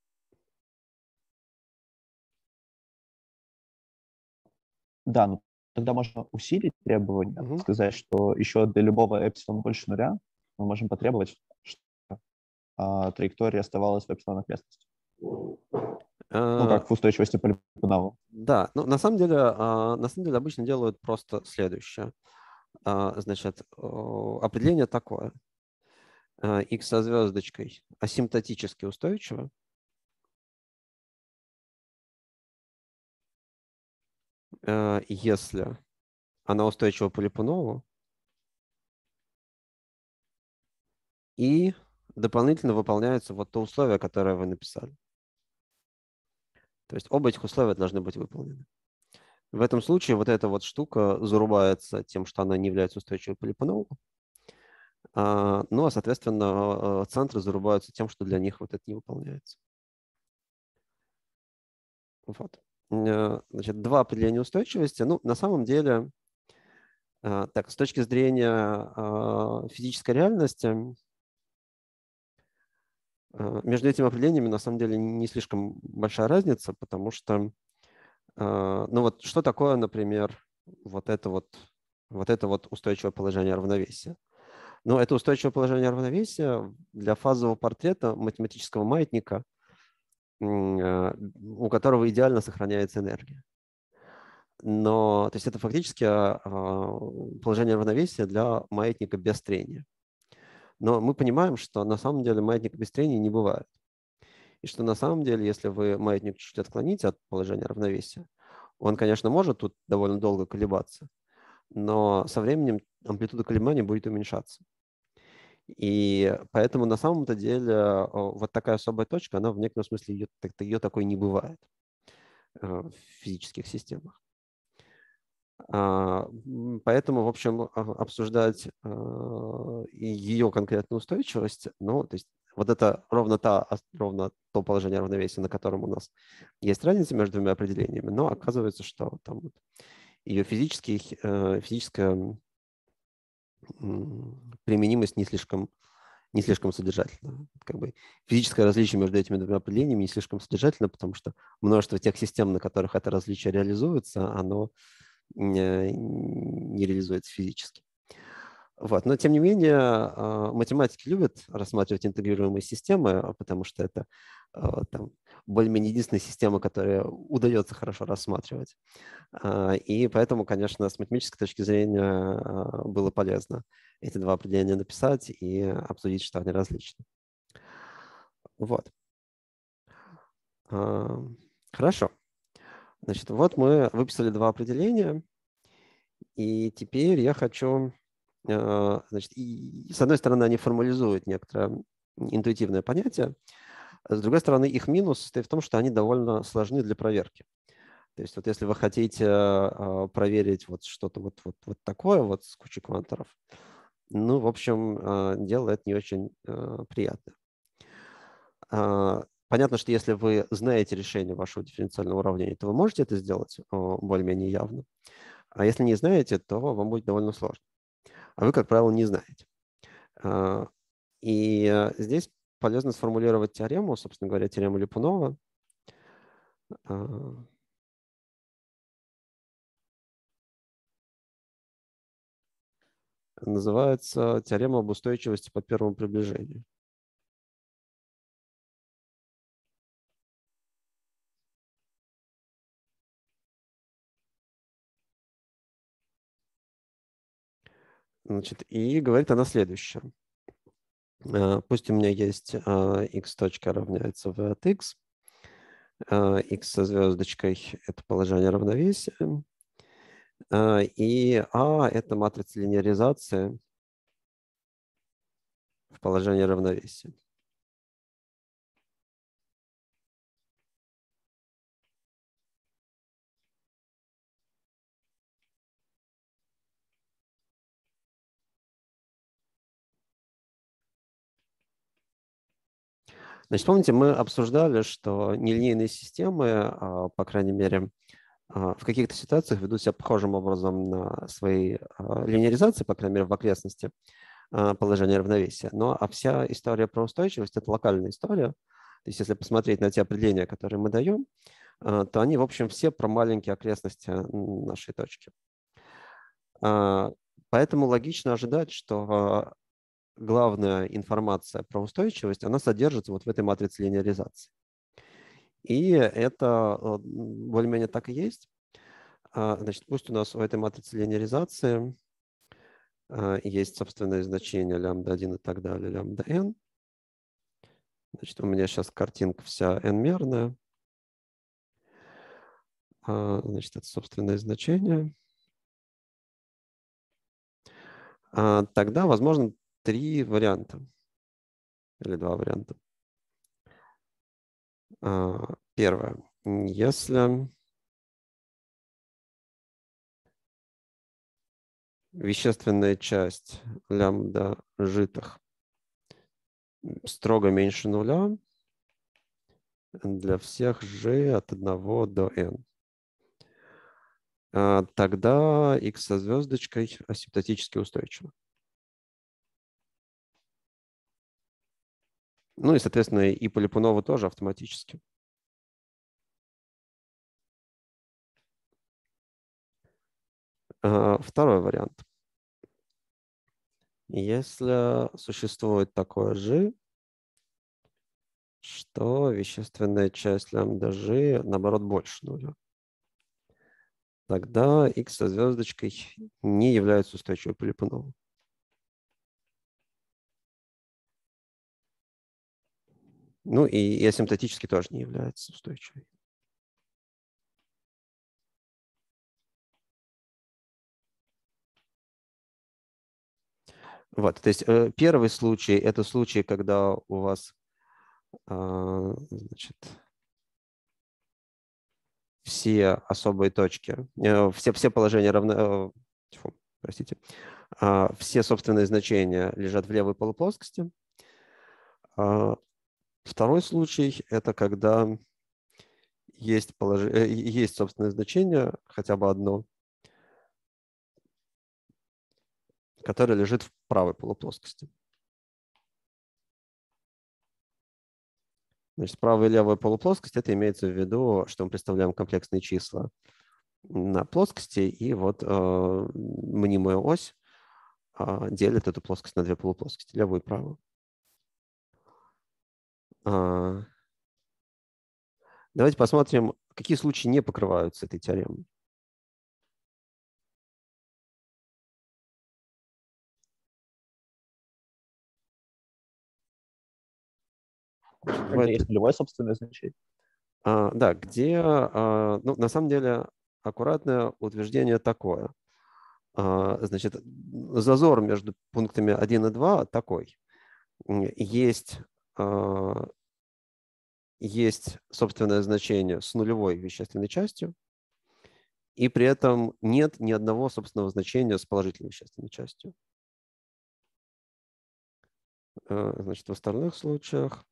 Да, ну тогда можно усилить требования, сказать, что еще для любого эпсилон больше нуля мы можем потребовать, что траектория оставалась в эпсилон окрестности. Ну, как в устойчивости по Липунову. Да, ну, на самом деле обычно делают просто следующее. Значит, определение такое. X со звездочкой асимптотически устойчиво. Если она устойчива по Липунову и дополнительно выполняется вот то условие, которое вы написали. То есть оба этих условия должны быть выполнены. В этом случае вот эта вот штука зарубается тем, что она не является устойчивой по Липунову. Ну, а, соответственно, центры зарубаются тем, что для них вот это не выполняется. Вот. Значит, два определения устойчивости. Ну, на самом деле, так, с точки зрения физической реальности, между этими определениями на самом деле не слишком большая разница, потому что, ну вот, что такое, например, вот это вот устойчивое положение равновесия? Ну, это устойчивое положение равновесия для фазового портрета математического маятника, у которого идеально сохраняется энергия. Но, то есть это фактически положение равновесия для маятника без трения. Но мы понимаем, что на самом деле маятника без трения не бывает. И что на самом деле, если вы маятник чуть-чуть отклоните от положения равновесия, он, конечно, может тут довольно долго колебаться, но со временем амплитуда колебаний будет уменьшаться. И поэтому на самом-то деле вот такая особая точка, она в некотором смысле ее такой не бывает в физических системах. Поэтому, в общем, обсуждать ее конкретную устойчивость, ну, то есть вот это ровно то положение равновесия, на котором у нас есть разница между двумя определениями, но оказывается, что там вот ее физическая применимость не слишком содержательна. Как бы физическое различие между этими двумя определениями не слишком содержательно, потому что множество тех систем, на которых это различие реализуется, оно не реализуется физически. Вот. Но, тем не менее, математики любят рассматривать интегрируемые системы, потому что это более-менее единственная система, которая удается хорошо рассматривать. И поэтому, конечно, с математической точки зрения было полезно эти два определения написать и обсудить, что они различны. Вот. Хорошо. Значит, вот мы выписали два определения, и теперь я хочу... Значит, и, с одной стороны, они формализуют некоторое интуитивное понятие, с другой стороны, их минус состоит в том, что они довольно сложны для проверки. То есть вот если вы хотите проверить вот что-то вот такое вот с кучей кванторов, ну, в общем, дело это не очень приятное. Понятно, что если вы знаете решение вашего дифференциального уравнения, то вы можете это сделать более-менее явно. А если не знаете, то вам будет довольно сложно. А вы, как правило, не знаете. И здесь полезно сформулировать теорему, собственно говоря, теорему Липунова. Называется теорема об устойчивости по первому приближению. Значит, и говорит она следующее. Пусть у меня есть x точка равняется v от x, x со звездочкой – это положение равновесия, и A – это матрица линеаризации в положении равновесия. Значит, помните, мы обсуждали, что нелинейные системы, по крайней мере, в каких-то ситуациях ведут себя похожим образом на свои линеаризации, по крайней мере, в окрестности положения равновесия. Но вся история про устойчивость – это локальная история. То есть если посмотреть на те определения, которые мы даем, то они, в общем, все про маленькие окрестности нашей точки. Поэтому логично ожидать, что главная информация про устойчивость, она содержится вот в этой матрице линеаризации. И это более-менее так и есть. Значит, пусть у нас у этой матрицы линеаризации есть собственное значение лямбда-1 и так далее, лямбда-n. Значит, у меня сейчас картинка вся n-мерная. Значит, это собственное значение. Тогда, возможно, три варианта. Или два варианта. Первое. Если вещественная часть лямбда житых строго меньше нуля для всех g от 1 до n, тогда x со звездочкой асимптотически устойчиво. Ну и, соответственно, и по Липунову тоже автоматически. Второй вариант. Если существует такое g, что вещественная часть лямбда g, наоборот, больше нуля, тогда x со звездочкой не является устойчивой по Липунову. Ну и асимптотически тоже не является устойчивой. Вот, то есть первый случай – это случай, когда у вас значит, все особые точки, все положения равны, простите, все собственные значения лежат в левой полуплоскости. А второй случай – это когда есть собственное значение, хотя бы одно, которое лежит в правой полуплоскости. Значит, правая и левая полуплоскость – это имеется в виду, что мы представляем комплексные числа на плоскости, и вот мнимая ось делит эту плоскость на две полуплоскости, левую и правую. Давайте посмотрим, какие случаи не покрываются этой теоремой. Когда есть нулевое собственное значение. Да, где, ну, на самом деле, аккуратное утверждение такое. Значит, зазор между пунктами 1 и 2 такой. Есть собственное значение с нулевой вещественной частью, и при этом нет ни одного собственного значения с положительной вещественной частью. Значит, в остальных случаях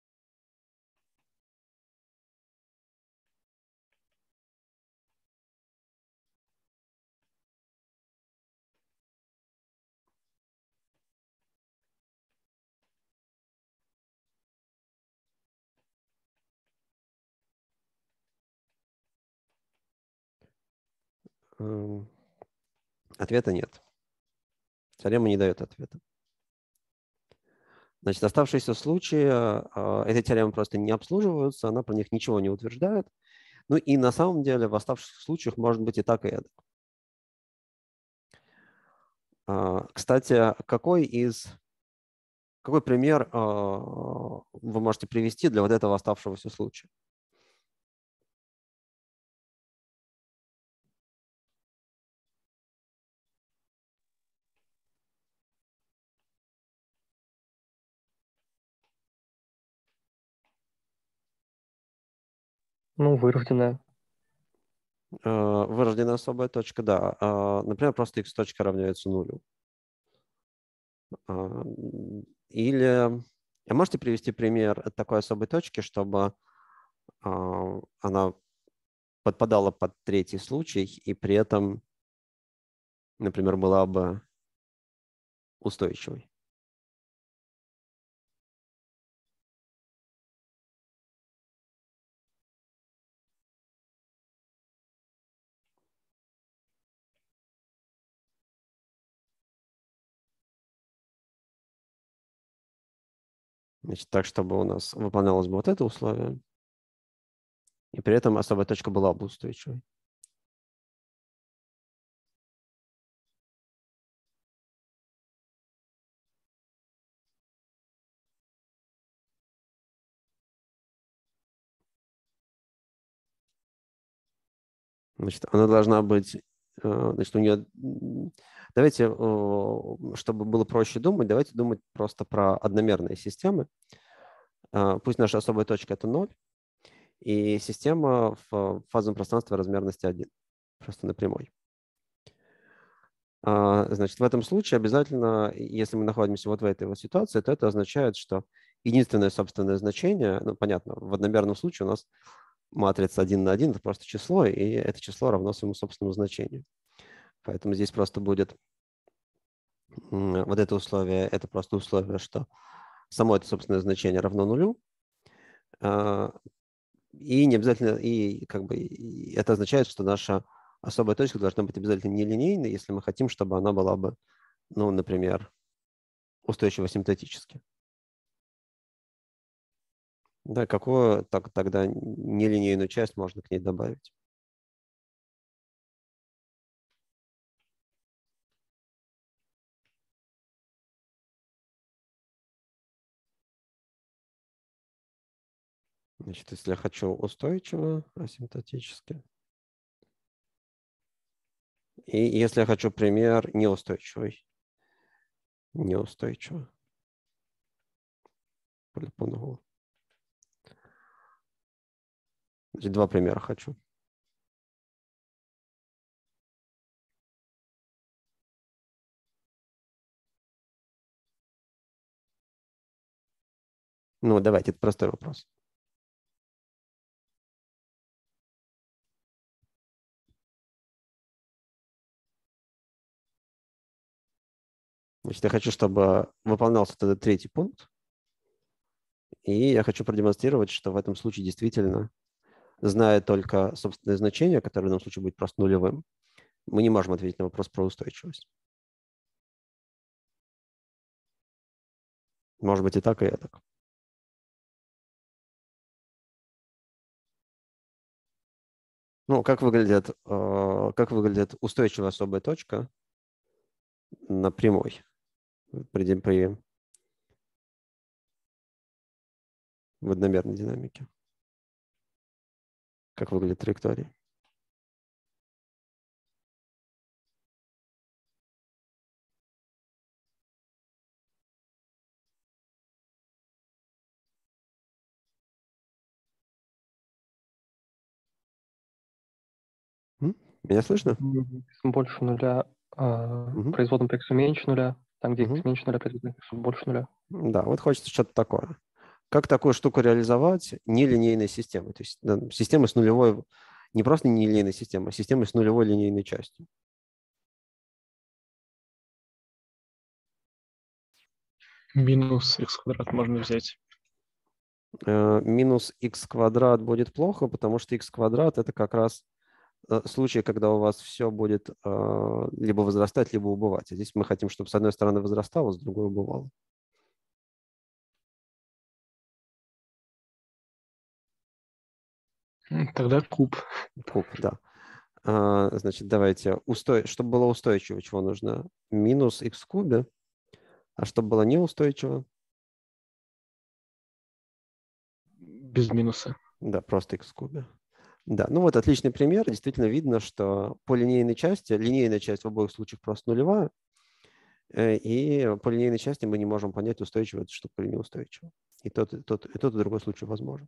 ответа нет. Теорема не дает ответа. Значит, оставшиеся случаи, эти теоремы просто не обслуживаются, она про них ничего не утверждает. Ну и на самом деле в оставшихся случаях может быть и так, и эдак. Кстати, какой пример вы можете привести для вот этого оставшегося случая? Ну, вырожденная. Вырожденная особая точка, да. Например, просто x точка равняется нулю. Или можете привести пример такой особой точки, чтобы она подпадала под третий случай и при этом, например, была бы устойчивой? Значит, так, чтобы у нас выполнялось бы вот это условие, и при этом особая точка была бы устойчивой. Значит, она должна быть, значит, у нее... Давайте, чтобы было проще думать, давайте думать просто про одномерные системы. Пусть наша особая точка – это 0, и система в фазовом пространстве размерности 1, просто на прямой. Значит, в этом случае обязательно, если мы находимся вот в этой вот ситуации, то это означает, что единственное собственное значение, ну, понятно, в одномерном случае у нас матрица 1 на 1 – это просто число, и это число равно своему собственному значению. Поэтому здесь просто будет вот это условие, это просто условие, что само это собственное значение равно нулю. И не обязательно, и как бы и это означает, что наша особая точка должна быть обязательно нелинейной, если мы хотим, чтобы она была бы, ну, например, устойчива симптотически. Да, какую тогда нелинейную часть можно к ней добавить? Значит, если я хочу устойчиво, асимптотически. И если я хочу пример неустойчивый. Неустойчиво. Значит, два примера хочу. Ну, давайте, это простой вопрос. Значит, я хочу, чтобы выполнялся этот третий пункт, и я хочу продемонстрировать, что в этом случае действительно, зная только собственное значение, которое в данном случае будет просто нулевым, мы не можем ответить на вопрос про устойчивость. Может быть и так, и так. Ну, как выглядит устойчивая особая точка на прямой в одномерной динамике? Как выглядит траектория? Меня слышно? Больше нуля, производным по x меньше нуля, там, где x меньше нуля, производным по x больше нуля. Да, вот хочется что-то такое. Как такую штуку реализовать нелинейной системой? То есть системы с нулевой, не просто нелинейной системой, а системой с нулевой линейной частью. Минус x квадрат можно взять. Минус x квадрат будет плохо, потому что x квадрат – это как раз случай, когда у вас все будет либо возрастать, либо убывать. А здесь мы хотим, чтобы с одной стороны возрастало, с другой убывало. Тогда куб. Куб, да. Значит, давайте, чтобы было устойчиво, чего нужно? Минус x в кубе. А чтобы было неустойчиво? Без минуса. Да, просто x в кубе. Да, ну вот отличный пример. Действительно видно, что по линейной части, линейная часть в обоих случаях просто нулевая, и по линейной части мы не можем понять, устойчиво это штука или неустойчиво. И тот, и другой случай возможен.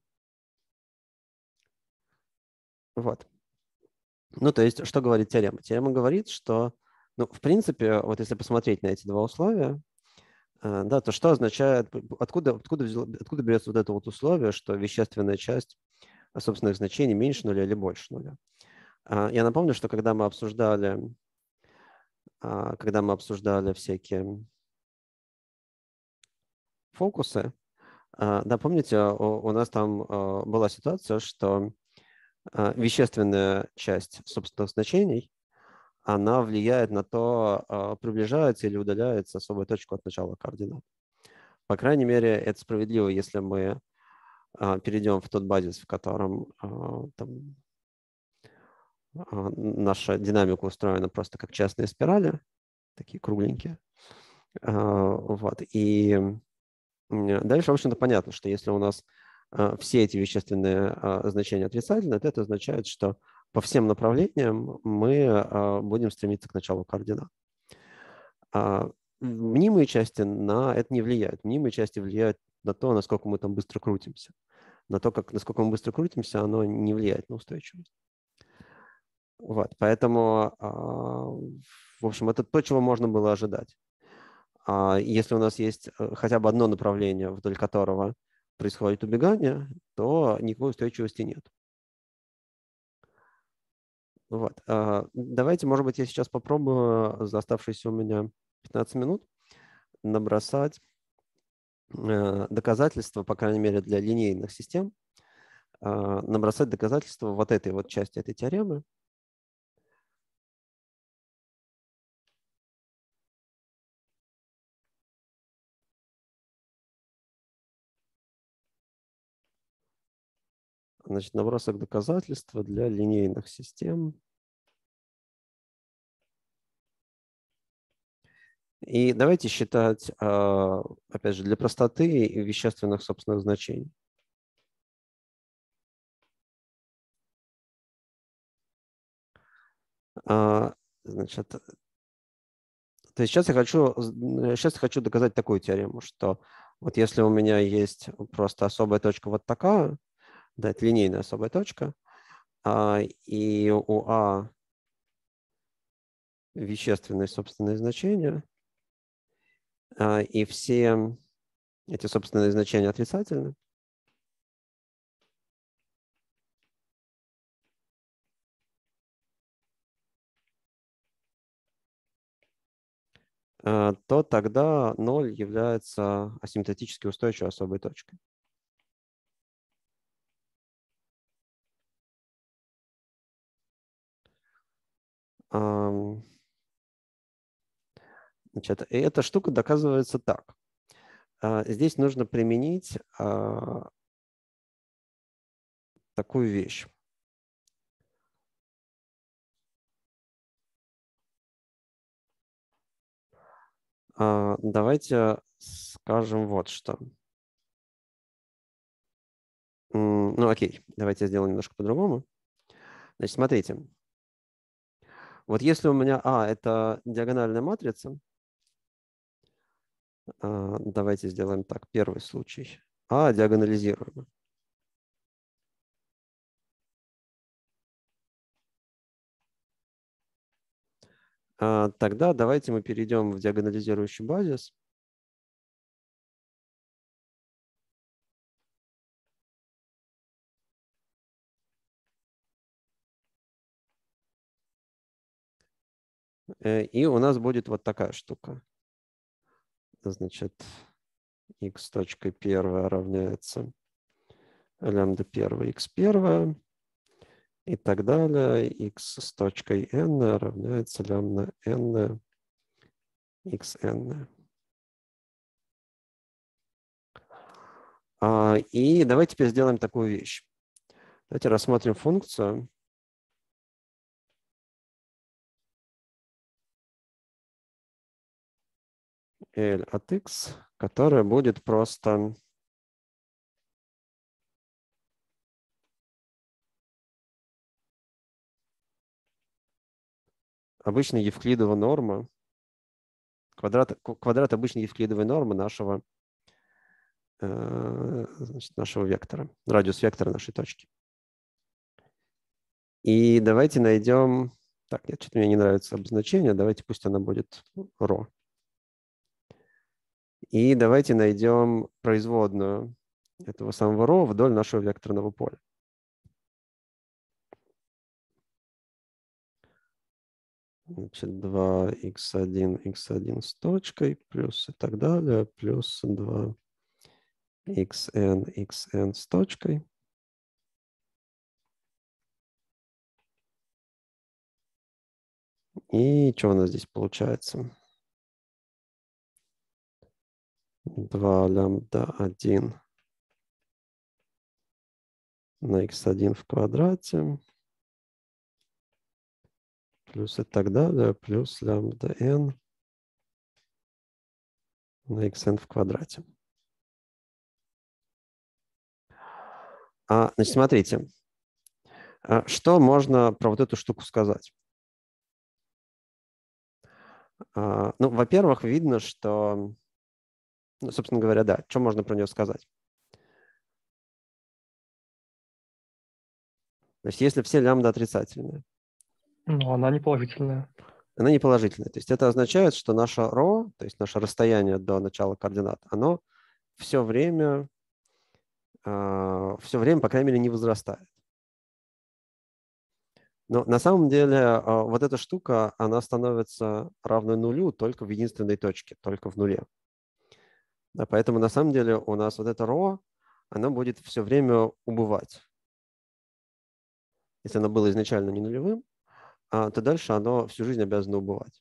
Вот. Ну, то есть, что говорит теорема? Теорема говорит, что, ну, в принципе, вот если посмотреть на эти два условия, да, то что означает, откуда берется вот это вот условие, что вещественная часть собственных значений меньше нуля или больше нуля? Я напомню, что когда мы обсуждали всякие фокусы, да, помните, у нас там была ситуация, что вещественная часть собственных значений, она влияет на то, приближается или удаляется особая точка от начала координат. По крайней мере, это справедливо, если мы перейдем в тот базис, в котором там, наша динамика устроена просто как частные спирали, такие кругленькие. Вот. И дальше, в общем-то, понятно, что если у нас все эти вещественные значения отрицательны, то это означает, что по всем направлениям мы будем стремиться к началу координат. Мнимые части на это не влияют. Мнимые части влияют на то, насколько мы там быстро крутимся. На то, насколько мы быстро крутимся, оно не влияет на устойчивость. Вот, поэтому, в общем, это то, чего можно было ожидать. Если у нас есть хотя бы одно направление, вдоль которого происходит убегание, то никакой устойчивости нет. Вот. Давайте, может быть, я сейчас попробую за оставшиеся у меня 15 минут набросать доказательства, по крайней мере, для линейных систем, набросать доказательства вот этой вот части этой теоремы. Значит, набросок доказательства для линейных систем. И давайте считать, опять же, для простоты вещественных собственных значений. Значит, то есть сейчас я хочу доказать такую теорему, что вот если у меня есть просто особая точка вот такая, да, это линейная особая точка, и у А вещественные собственные значения, и все Эти собственные значения отрицательны. То тогда 0 является асимптотически устойчивой особой точкой. Значит, и эта штука доказывается так. Здесь нужно применить такую вещь. Давайте скажем вот что. Ну, окей, давайте я сделаю немножко по-другому. Значит, смотрите. Вот если у меня А – это диагональная матрица, давайте сделаем так, первый случай. А диагонализируемо. Тогда давайте мы перейдем в диагонализирующий базис. И у нас будет вот такая штука. Значит, x точка первая равняется лямбда первая x первая. И так далее. X с точкой n равняется лямбда n xn. И давайте теперь сделаем такую вещь. Давайте рассмотрим функцию. L от x, которая будет просто обычная евклидова норма, квадрат обычной евклидовой нормы нашего, значит, нашего вектора, радиус вектора нашей точки. И давайте найдем... Так, нет, что-то мне не нравится обозначение. Давайте пусть она будет ρ. И давайте найдем производную этого самого ρ вдоль нашего векторного поля. Значит, 2x1 с точкой, плюс и так далее, плюс 2xn с точкой. И что у нас здесь получается? 2 лямбда 1 на x1 в квадрате, плюс и так далее, плюс лямбда n на xn в квадрате. Значит, смотрите, что можно про вот эту штуку сказать? Ну, во-первых, видно, что, ну, собственно говоря, да, что можно про нее сказать? То есть если все лямбда отрицательные. Ну, она не положительная. Она не положительная. То есть это означает, что наше ρ, то есть наше расстояние до начала координат, оно все время, по крайней мере, не возрастает. Но на самом деле вот эта штука, она становится равной нулю только в единственной точке, только в нуле. Да, поэтому на самом деле у нас вот это ρ, оно будет все время убывать. Если оно было изначально не нулевым, то дальше оно всю жизнь обязано убывать.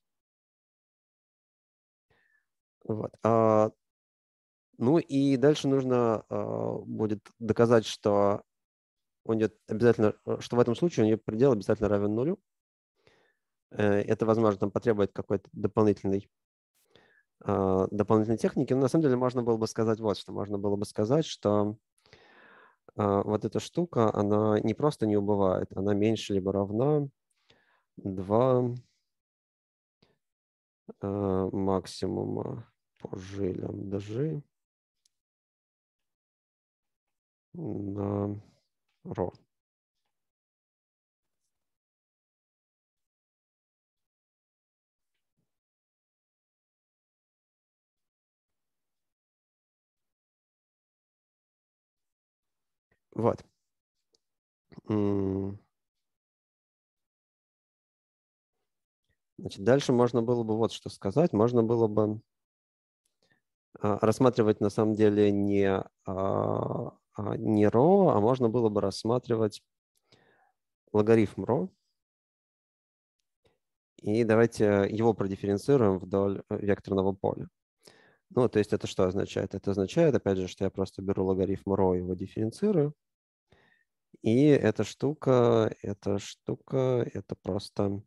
Вот. Ну и дальше нужно будет доказать, что у нее обязательно, что в этом случае у нее предел обязательно равен нулю. Это, возможно, там потребует какой-то дополнительной техники. Но на самом деле можно было бы сказать вот что. Можно было бы сказать, что вот эта штука, она не просто не убывает, она меньше либо равна 2 максимума по g лямбда g на ρ. Вот. Значит, дальше можно было бы вот что сказать. Можно было бы рассматривать на самом деле не ρ, а можно было бы рассматривать логарифм ρ. И давайте его продифференцируем вдоль векторного поля. Ну, то есть это что означает? Это означает, опять же, что я просто беру логарифм ρ и его дифференцирую. И эта штука, это просто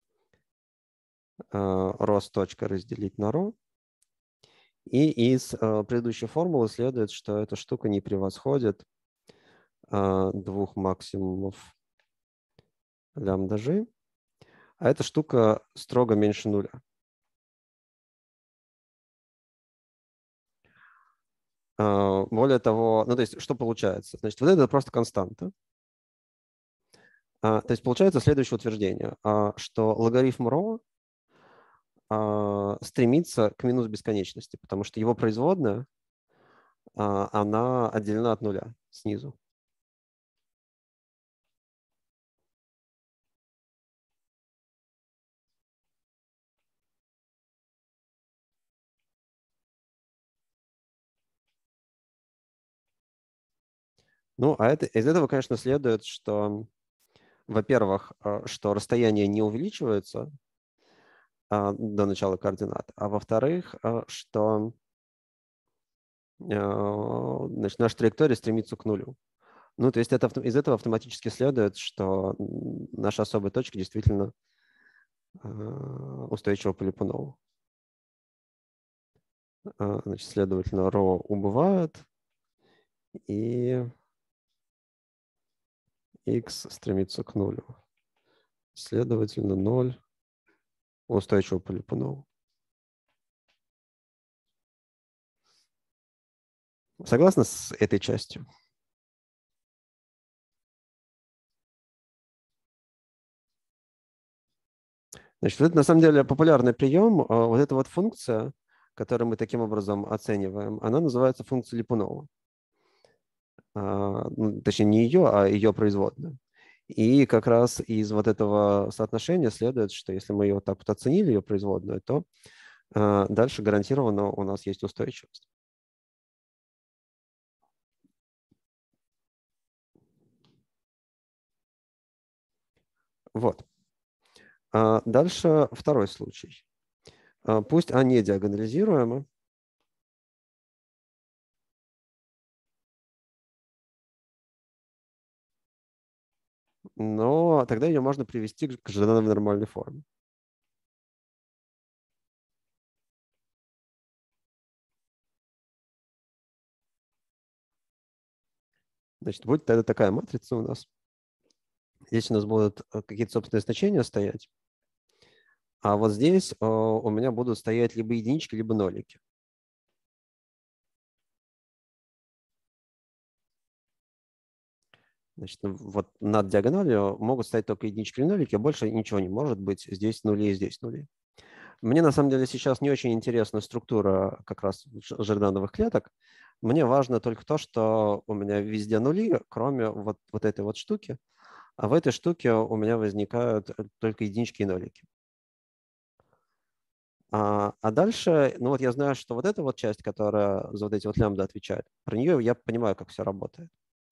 ρ с точкой разделить на ρ. И из предыдущей формулы следует, что эта штука не превосходит двух максимумов лямбда g, а эта штука строго меньше нуля. Более того, ну то есть что получается? Значит, вот это просто константа. То есть получается следующее утверждение, что логарифм ρ стремится к минус бесконечности, потому что его производная, она отделена от нуля снизу. Ну, а из этого, конечно, следует, что, во-первых, что расстояние не увеличивается до начала координат, а во-вторых, что значит, наша траектория стремится к нулю. Ну, то есть из этого автоматически следует, что наша особая точка действительно устойчива по Липунову. Значит, следовательно, ρ убывает, и x стремится к нулю. Следовательно, 0 устойчиво по Липунову. Согласны с этой частью? Значит, это на самом деле популярный прием. Вот эта вот функция, которую мы таким образом оцениваем, она называется функция Липунова. Точнее, не ее, а ее производная. И как раз из вот этого соотношения следует, что если мы ее вот так вот оценили, ее производную, то дальше гарантированно у нас есть устойчивость. Вот. Дальше второй случай. Пусть А не диагонализируема, но тогда ее можно привести к Ждановой нормальной форме. Значит, будет тогда такая матрица у нас. Здесь у нас будут какие-то собственные значения стоять. А вот здесь у меня будут стоять либо единички, либо нолики. Значит, вот над диагональю могут стоять только единички или нолики, а больше ничего не может быть. Здесь нули и здесь нули. Мне на самом деле сейчас не очень интересна структура как раз Жордановых клеток. Мне важно только то, что у меня везде нули, кроме вот этой вот штуки. А в этой штуке у меня возникают только единички и нолики. А дальше, ну вот я знаю, что вот эта вот часть, которая за вот эти вот лямбда отвечает, про нее я понимаю, как все работает.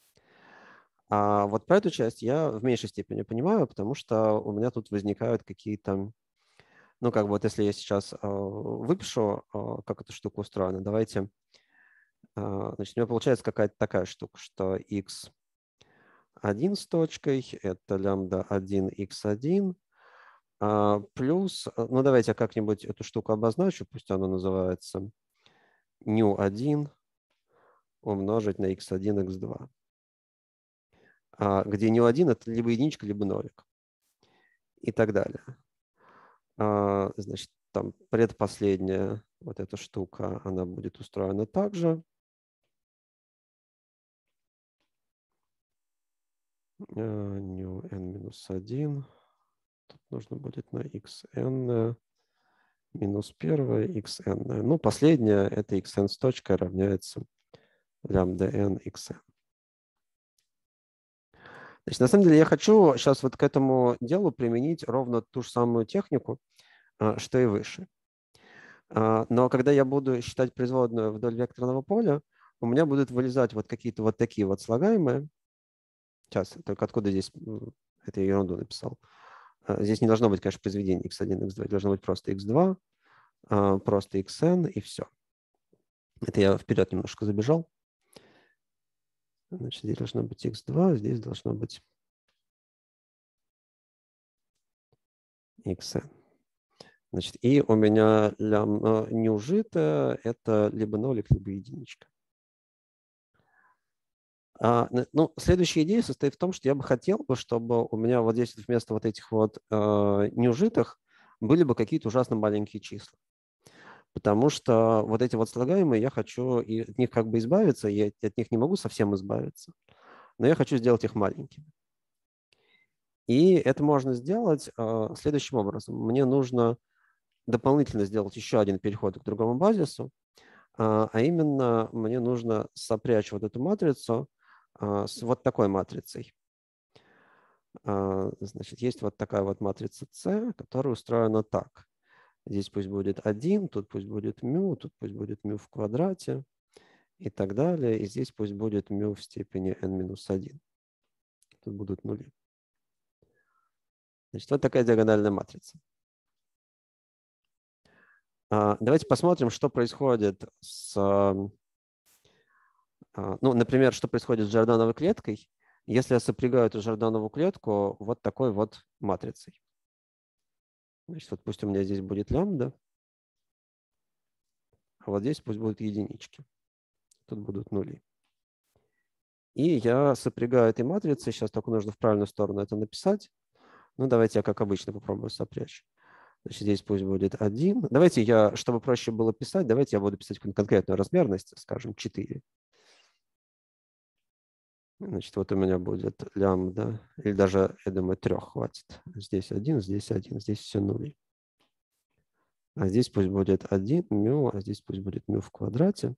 А вот про эту часть я в меньшей степени понимаю, потому что у меня тут возникают какие-то, ну как бы вот если я сейчас выпишу, как эта штука устроена, давайте, значит, у меня получается какая-то такая штука, что x1 с точкой, это лямбда 1, x1, плюс, ну давайте я как-нибудь эту штуку обозначу, пусть она называется nu1 умножить на x1, x2. Где nu1 это либо единичка, либо нолик. И так далее. Значит, там предпоследняя вот эта штука, она будет устроена также. Nu n-1. Тут нужно будет на xn минус 1 xn. Ну, последняя, это xn с точкой равняется лямбда n xn. Значит, на самом деле я хочу сейчас вот к этому делу применить ровно ту же самую технику, что и выше. Но когда я буду считать производную вдоль векторного поля, у меня будут вылезать вот какие-то вот такие вот слагаемые. Сейчас, только откуда здесь эту ерунду написал? Здесь не должно быть, конечно, произведение x1, x2, должно быть просто x2, просто xn и все. Это я вперед немножко забежал. Значит, здесь должно быть x2, здесь должно быть xn. Значит, и у меня неужитое это либо нолик, либо единичка. Ну, следующая идея состоит в том, что я бы хотел, чтобы у меня вот здесь вместо вот этих вот неужитых были бы какие-то ужасно маленькие числа. Потому что вот эти вот слагаемые, я хочу от них как бы избавиться, я от них не могу совсем избавиться, но я хочу сделать их маленькими. И это можно сделать следующим образом. Мне нужно дополнительно сделать еще один переход к другому базису, а именно мне нужно сопрячь вот эту матрицу с вот такой матрицей. Значит, есть вот такая вот матрица C, которая устроена так. Здесь пусть будет 1, тут пусть будет μ, тут пусть будет μ в квадрате и так далее. И здесь пусть будет μ в степени n-1. Тут будут нули. Значит, вот такая диагональная матрица. Давайте посмотрим, что происходит с... Ну, например, что происходит с Жордановой клеткой, если я сопрягаю эту Жорданову клетку вот такой вот матрицей. Значит, вот пусть у меня здесь будет лямбда, а вот здесь пусть будут единички. Тут будут нули. И я сопрягаю этой матрицей. Сейчас только нужно в правильную сторону это написать. Ну, давайте я, как обычно, попробую сопрячь. Значит, здесь пусть будет 1. Давайте я, чтобы проще было писать, давайте я буду писать конкретную размерность, скажем, 4. Значит, вот у меня будет лямбда, или даже, я думаю, 3 хватит. Здесь 1, здесь 1, здесь все нули. А здесь пусть будет 1 μ, а здесь пусть будет μ в квадрате.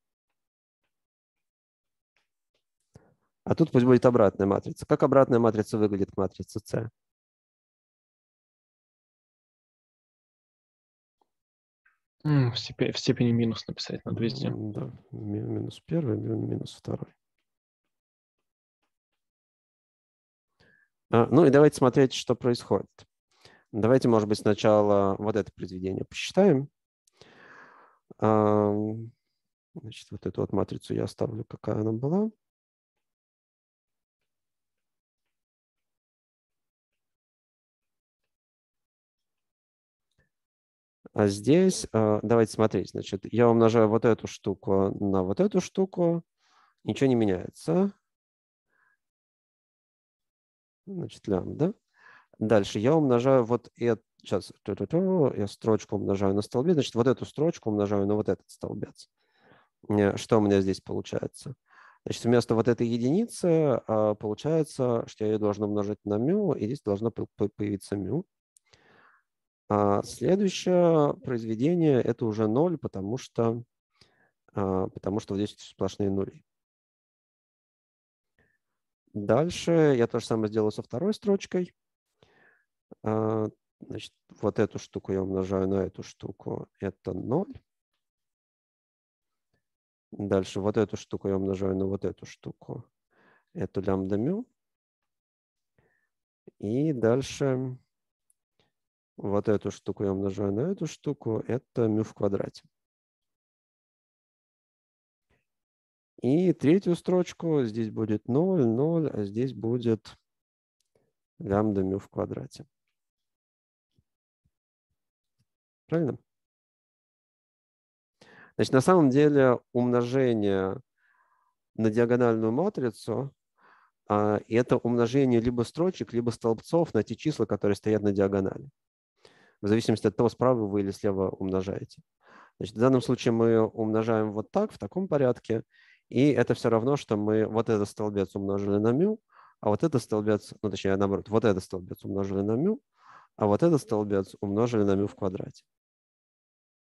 А тут пусть будет обратная матрица. Как обратная матрица выглядит к матрице C? В степени минус написать надо везде. Да, минус 1, минус 2. Ну и давайте смотреть, что происходит. Давайте, может быть, сначала вот это произведение посчитаем. Значит, вот эту вот матрицу я оставлю, какая она была. А здесь, давайте смотреть, значит, я умножаю вот эту штуку на вот эту штуку, ничего не меняется. Значит, лямбда. Дальше я умножаю вот это, сейчас, я строчку умножаю на столбец, значит, вот эту строчку умножаю на вот этот столбец. Что у меня здесь получается? Значит, вместо вот этой единицы получается, что я ее должен умножить на μ, и здесь должно появиться μ. А следующее произведение это уже 0, потому что вот здесь сплошные нули. Дальше я то же самое сделаю со второй строчкой. Значит, вот эту штуку я умножаю на эту штуку, это 0. Дальше вот эту штуку я умножаю на вот эту штуку, это лямбда μ. И дальше вот эту штуку я умножаю на эту штуку, это μ в квадрате. И третью строчку здесь будет 0, 0, а здесь будет лямбда μ в квадрате. Правильно? Значит, на самом деле умножение на диагональную матрицу это умножение либо строчек, либо столбцов на те числа, которые стоят на диагонали. В зависимости от того, справа вы или слева умножаете. Значит, в данном случае мы умножаем вот так, в таком порядке. И это все равно, что мы вот этот столбец умножили на μ, а вот этот столбец, ну точнее наоборот, вот этот столбец умножили на μ, а вот этот столбец умножили на μ в квадрате.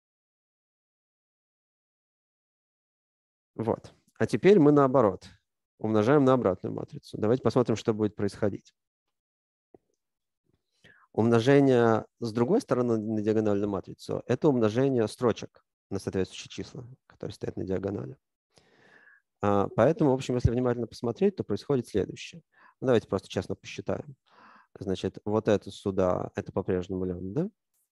Вот. А теперь мы наоборот. умножаем на обратную матрицу. Давайте посмотрим, что будет происходить. Умножение с другой стороны на диагональную матрицу – это умножение строчек на соответствующие числа, которые стоят на диагонали. Поэтому, в общем, если внимательно посмотреть, то происходит следующее. Ну, давайте просто честно посчитаем. Значит, вот это сюда – это по-прежнему лямбда.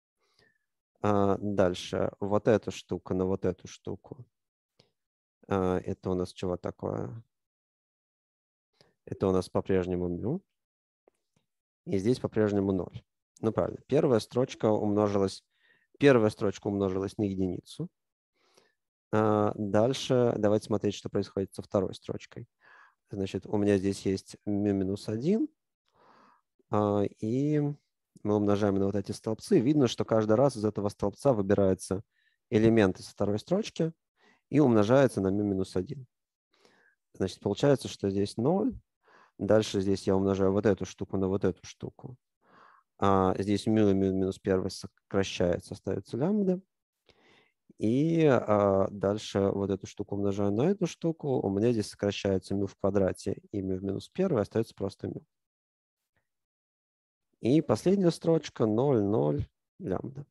Дальше вот эта штука на вот эту штуку. Это у нас чего такое? Это у нас по-прежнему μ. И здесь по-прежнему 0. Ну, правильно. Первая строчка умножилась на единицу. Дальше давайте смотреть, что происходит со второй строчкой. Значит, у меня здесь есть μ-1. И мы умножаем на вот эти столбцы. Видно, что каждый раз из этого столбца выбирается элемент из второй строчки и умножается на μ-1. Значит, получается, что здесь 0. Дальше здесь я умножаю вот эту штуку на вот эту штуку. Здесь μ и μ-1 сокращается, остается лямбда. И дальше вот эту штуку умножаю на эту штуку. У меня здесь сокращается μ в квадрате и μ-1, остается просто μ. И последняя строчка 0, 0, лямбда.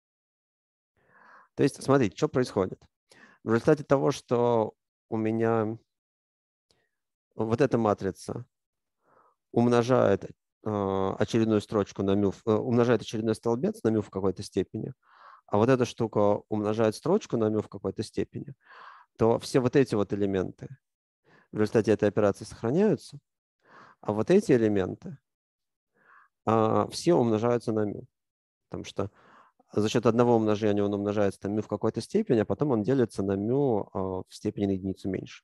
То есть, смотрите, что происходит. В результате того, что у меня вот эта матрица умножает очередную строчку на μ, умножает очередной столбец на μ в какой-то степени, а вот эта штука умножает строчку на μ в какой-то степени, то все вот эти вот элементы в результате этой операции сохраняются, а вот эти элементы все умножаются на μ. Потому что за счет одного умножения он умножается на μ в какой-то степени, а потом он делится на μ в степени на единицу меньше.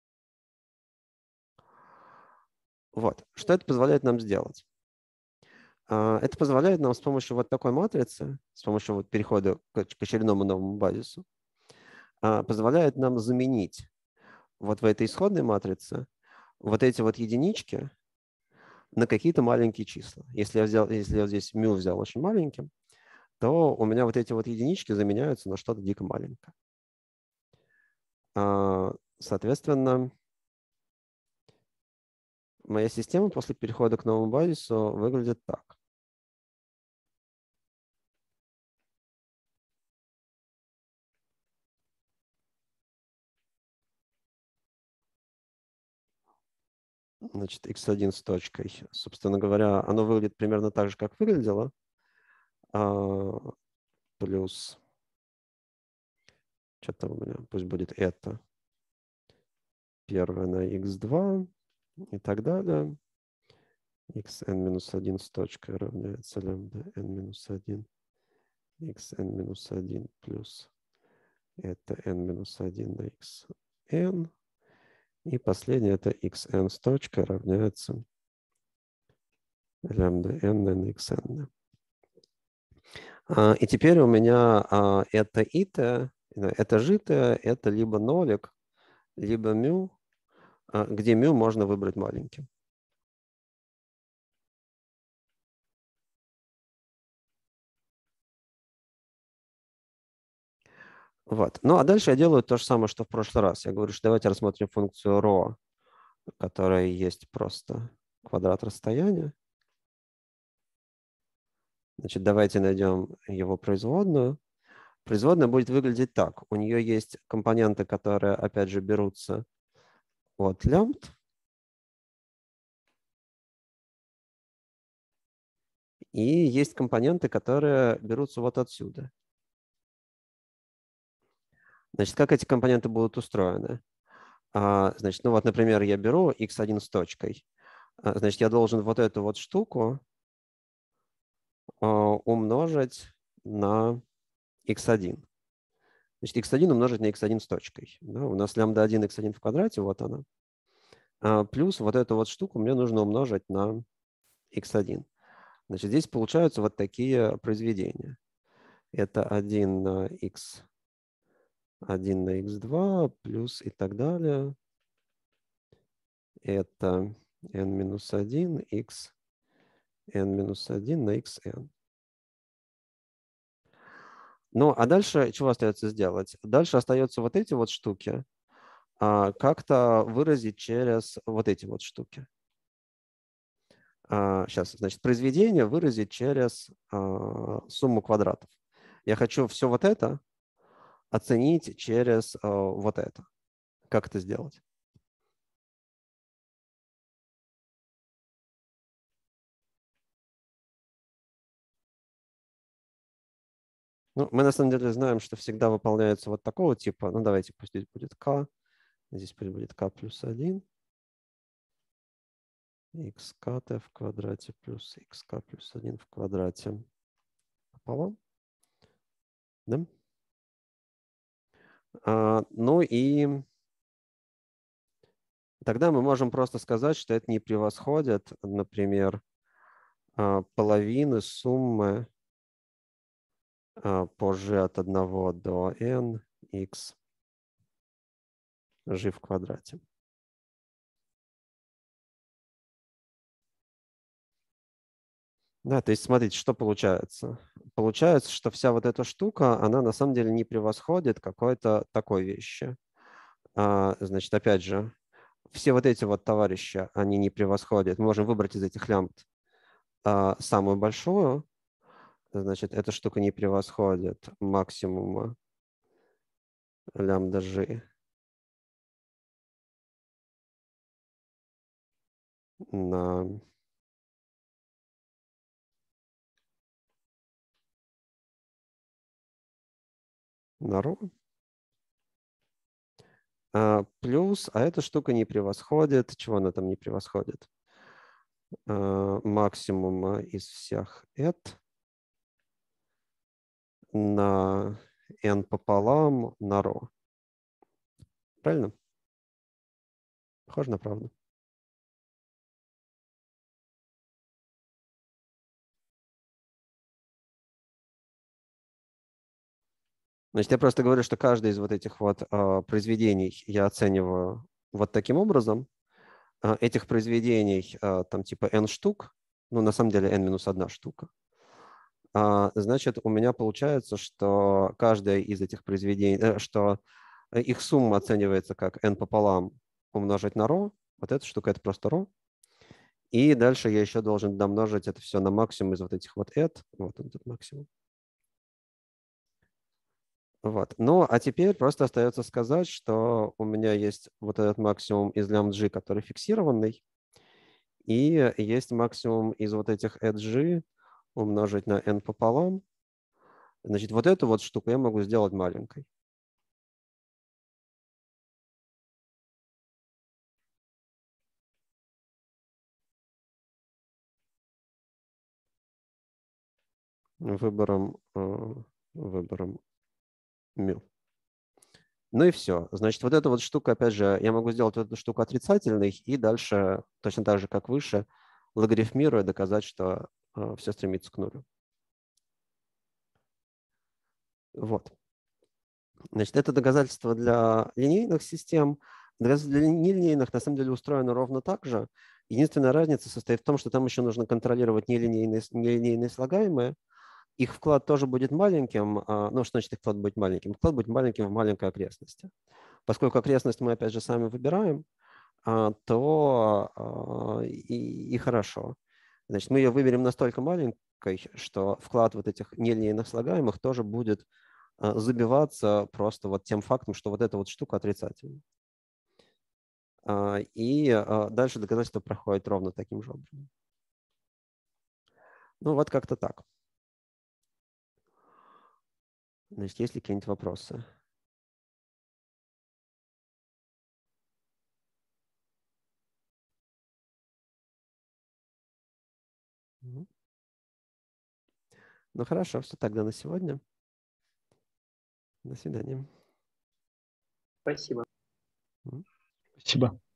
Вот. Что это позволяет нам сделать? Это позволяет нам с помощью вот такой матрицы, с помощью вот перехода к очередному новому базису, позволяет нам заменить вот в этой исходной матрице вот эти вот единички на какие-то маленькие числа. Если я здесь μ взял очень маленьким, то у меня вот эти вот единички заменяются на что-то дико маленькое. Соответственно, моя система после перехода к новому базису выглядит так. Значит, x1 с точкой. Собственно говоря, оно выглядит примерно так же, как выглядело. Плюс, что-то у меня, пусть будет это. Первое на x2 и так далее. xn-1 с точкой равняется лямбда n-1. xn-1 плюс это n-1 на xn. И последнее это xn с точкой равняется лямбда n на xn. И теперь у меня это ит, это жито, это либо нолик, либо μ, где μ можно выбрать маленьким. Вот. Ну а дальше я делаю то же самое, что в прошлый раз. Я говорю, что давайте рассмотрим функцию ρ, которая есть просто квадрат расстояния. Значит, давайте найдем его производную. Производная будет выглядеть так. У нее есть компоненты, которые, опять же, берутся от лямбд. И есть компоненты, которые берутся вот отсюда. Значит, как эти компоненты будут устроены? Значит, ну вот, например, я беру x1 с точкой. Значит, я должен вот эту вот штуку умножить на x1. Значит, x1 умножить на x1 с точкой. Да, у нас лямбда 1 x1 в квадрате, вот она. Плюс вот эту вот штуку мне нужно умножить на x1. Значит, здесь получаются вот такие произведения. Это 1 на x1 на x2 плюс и так далее. Это n-1 x n-1 на xn. Ну, а дальше чего остается сделать? Дальше остается вот эти вот штуки как-то выразить через вот эти вот штуки. Сейчас, значит, произведение выразить через сумму квадратов. Я хочу все вот это оценить через вот это. Как это сделать? Ну, мы на самом деле знаем, что всегда выполняется вот такого типа. Ну, давайте, пусть здесь будет k. Здесь пусть будет k плюс 1. xkt в квадрате плюс xk плюс 1 в квадрате пополам. Да? Ну и тогда мы можем просто сказать, что это не превосходит, например, половины суммы по g от 1 до n x g в квадрате. Да, то есть смотрите, что получается. Получается, что вся вот эта штука, она на самом деле не превосходит какой-то такой вещи. Значит, опять же, все вот эти вот товарищи, они не превосходят. Мы можем выбрать из этих лямбд самую большую. Значит, эта штука не превосходит максимума лямбда g на ρ. Плюс, эта штука не превосходит. Чего она там не превосходит? Максимума из всех et на n пополам на ρ. Правильно? Похоже на правду. Значит, я просто говорю, что каждое из вот этих вот произведений я оцениваю вот таким образом. Этих произведений там типа n штук, ну на самом деле n минус 1 штука. Значит, у меня получается, что каждое из этих произведений, что их сумма оценивается как n пополам умножить на ρ. Вот эта штука это просто ρ. И дальше я еще должен домножить это все на максимум из вот этих вот et. Вот он этот максимум. Вот. Ну, а теперь просто остается сказать, что у меня есть вот этот максимум из лямбд-g, который фиксированный, и есть максимум из вот этих et-g умножить на n пополам. Значит, вот эту вот штуку я могу сделать маленькой. Выбором μ. Ну и все. Значит, вот эта вот штука, опять же, я могу сделать вот эту штуку отрицательной и дальше, точно так же, как выше, логарифмируя, доказать, что все стремится к нулю. Вот. Значит, это доказательство для линейных систем. Доказательство для нелинейных на самом деле устроено ровно так же. Единственная разница состоит в том, что там еще нужно контролировать нелинейные слагаемые. Их вклад тоже будет маленьким. Ну, что значит их вклад будет маленьким? Вклад будет маленьким в маленькой окрестности. Поскольку окрестность мы, опять же, сами выбираем, то и хорошо. Значит, мы ее выберем настолько маленькой, что вклад вот этих нелинейных слагаемых тоже будет забиваться просто вот тем фактом, что вот эта вот штука отрицательна. И дальше доказательство проходит ровно таким же образом. Ну, вот как-то так. Значит, есть ли какие-нибудь вопросы? Ну, хорошо, все тогда на сегодня. До свидания. Спасибо. Спасибо.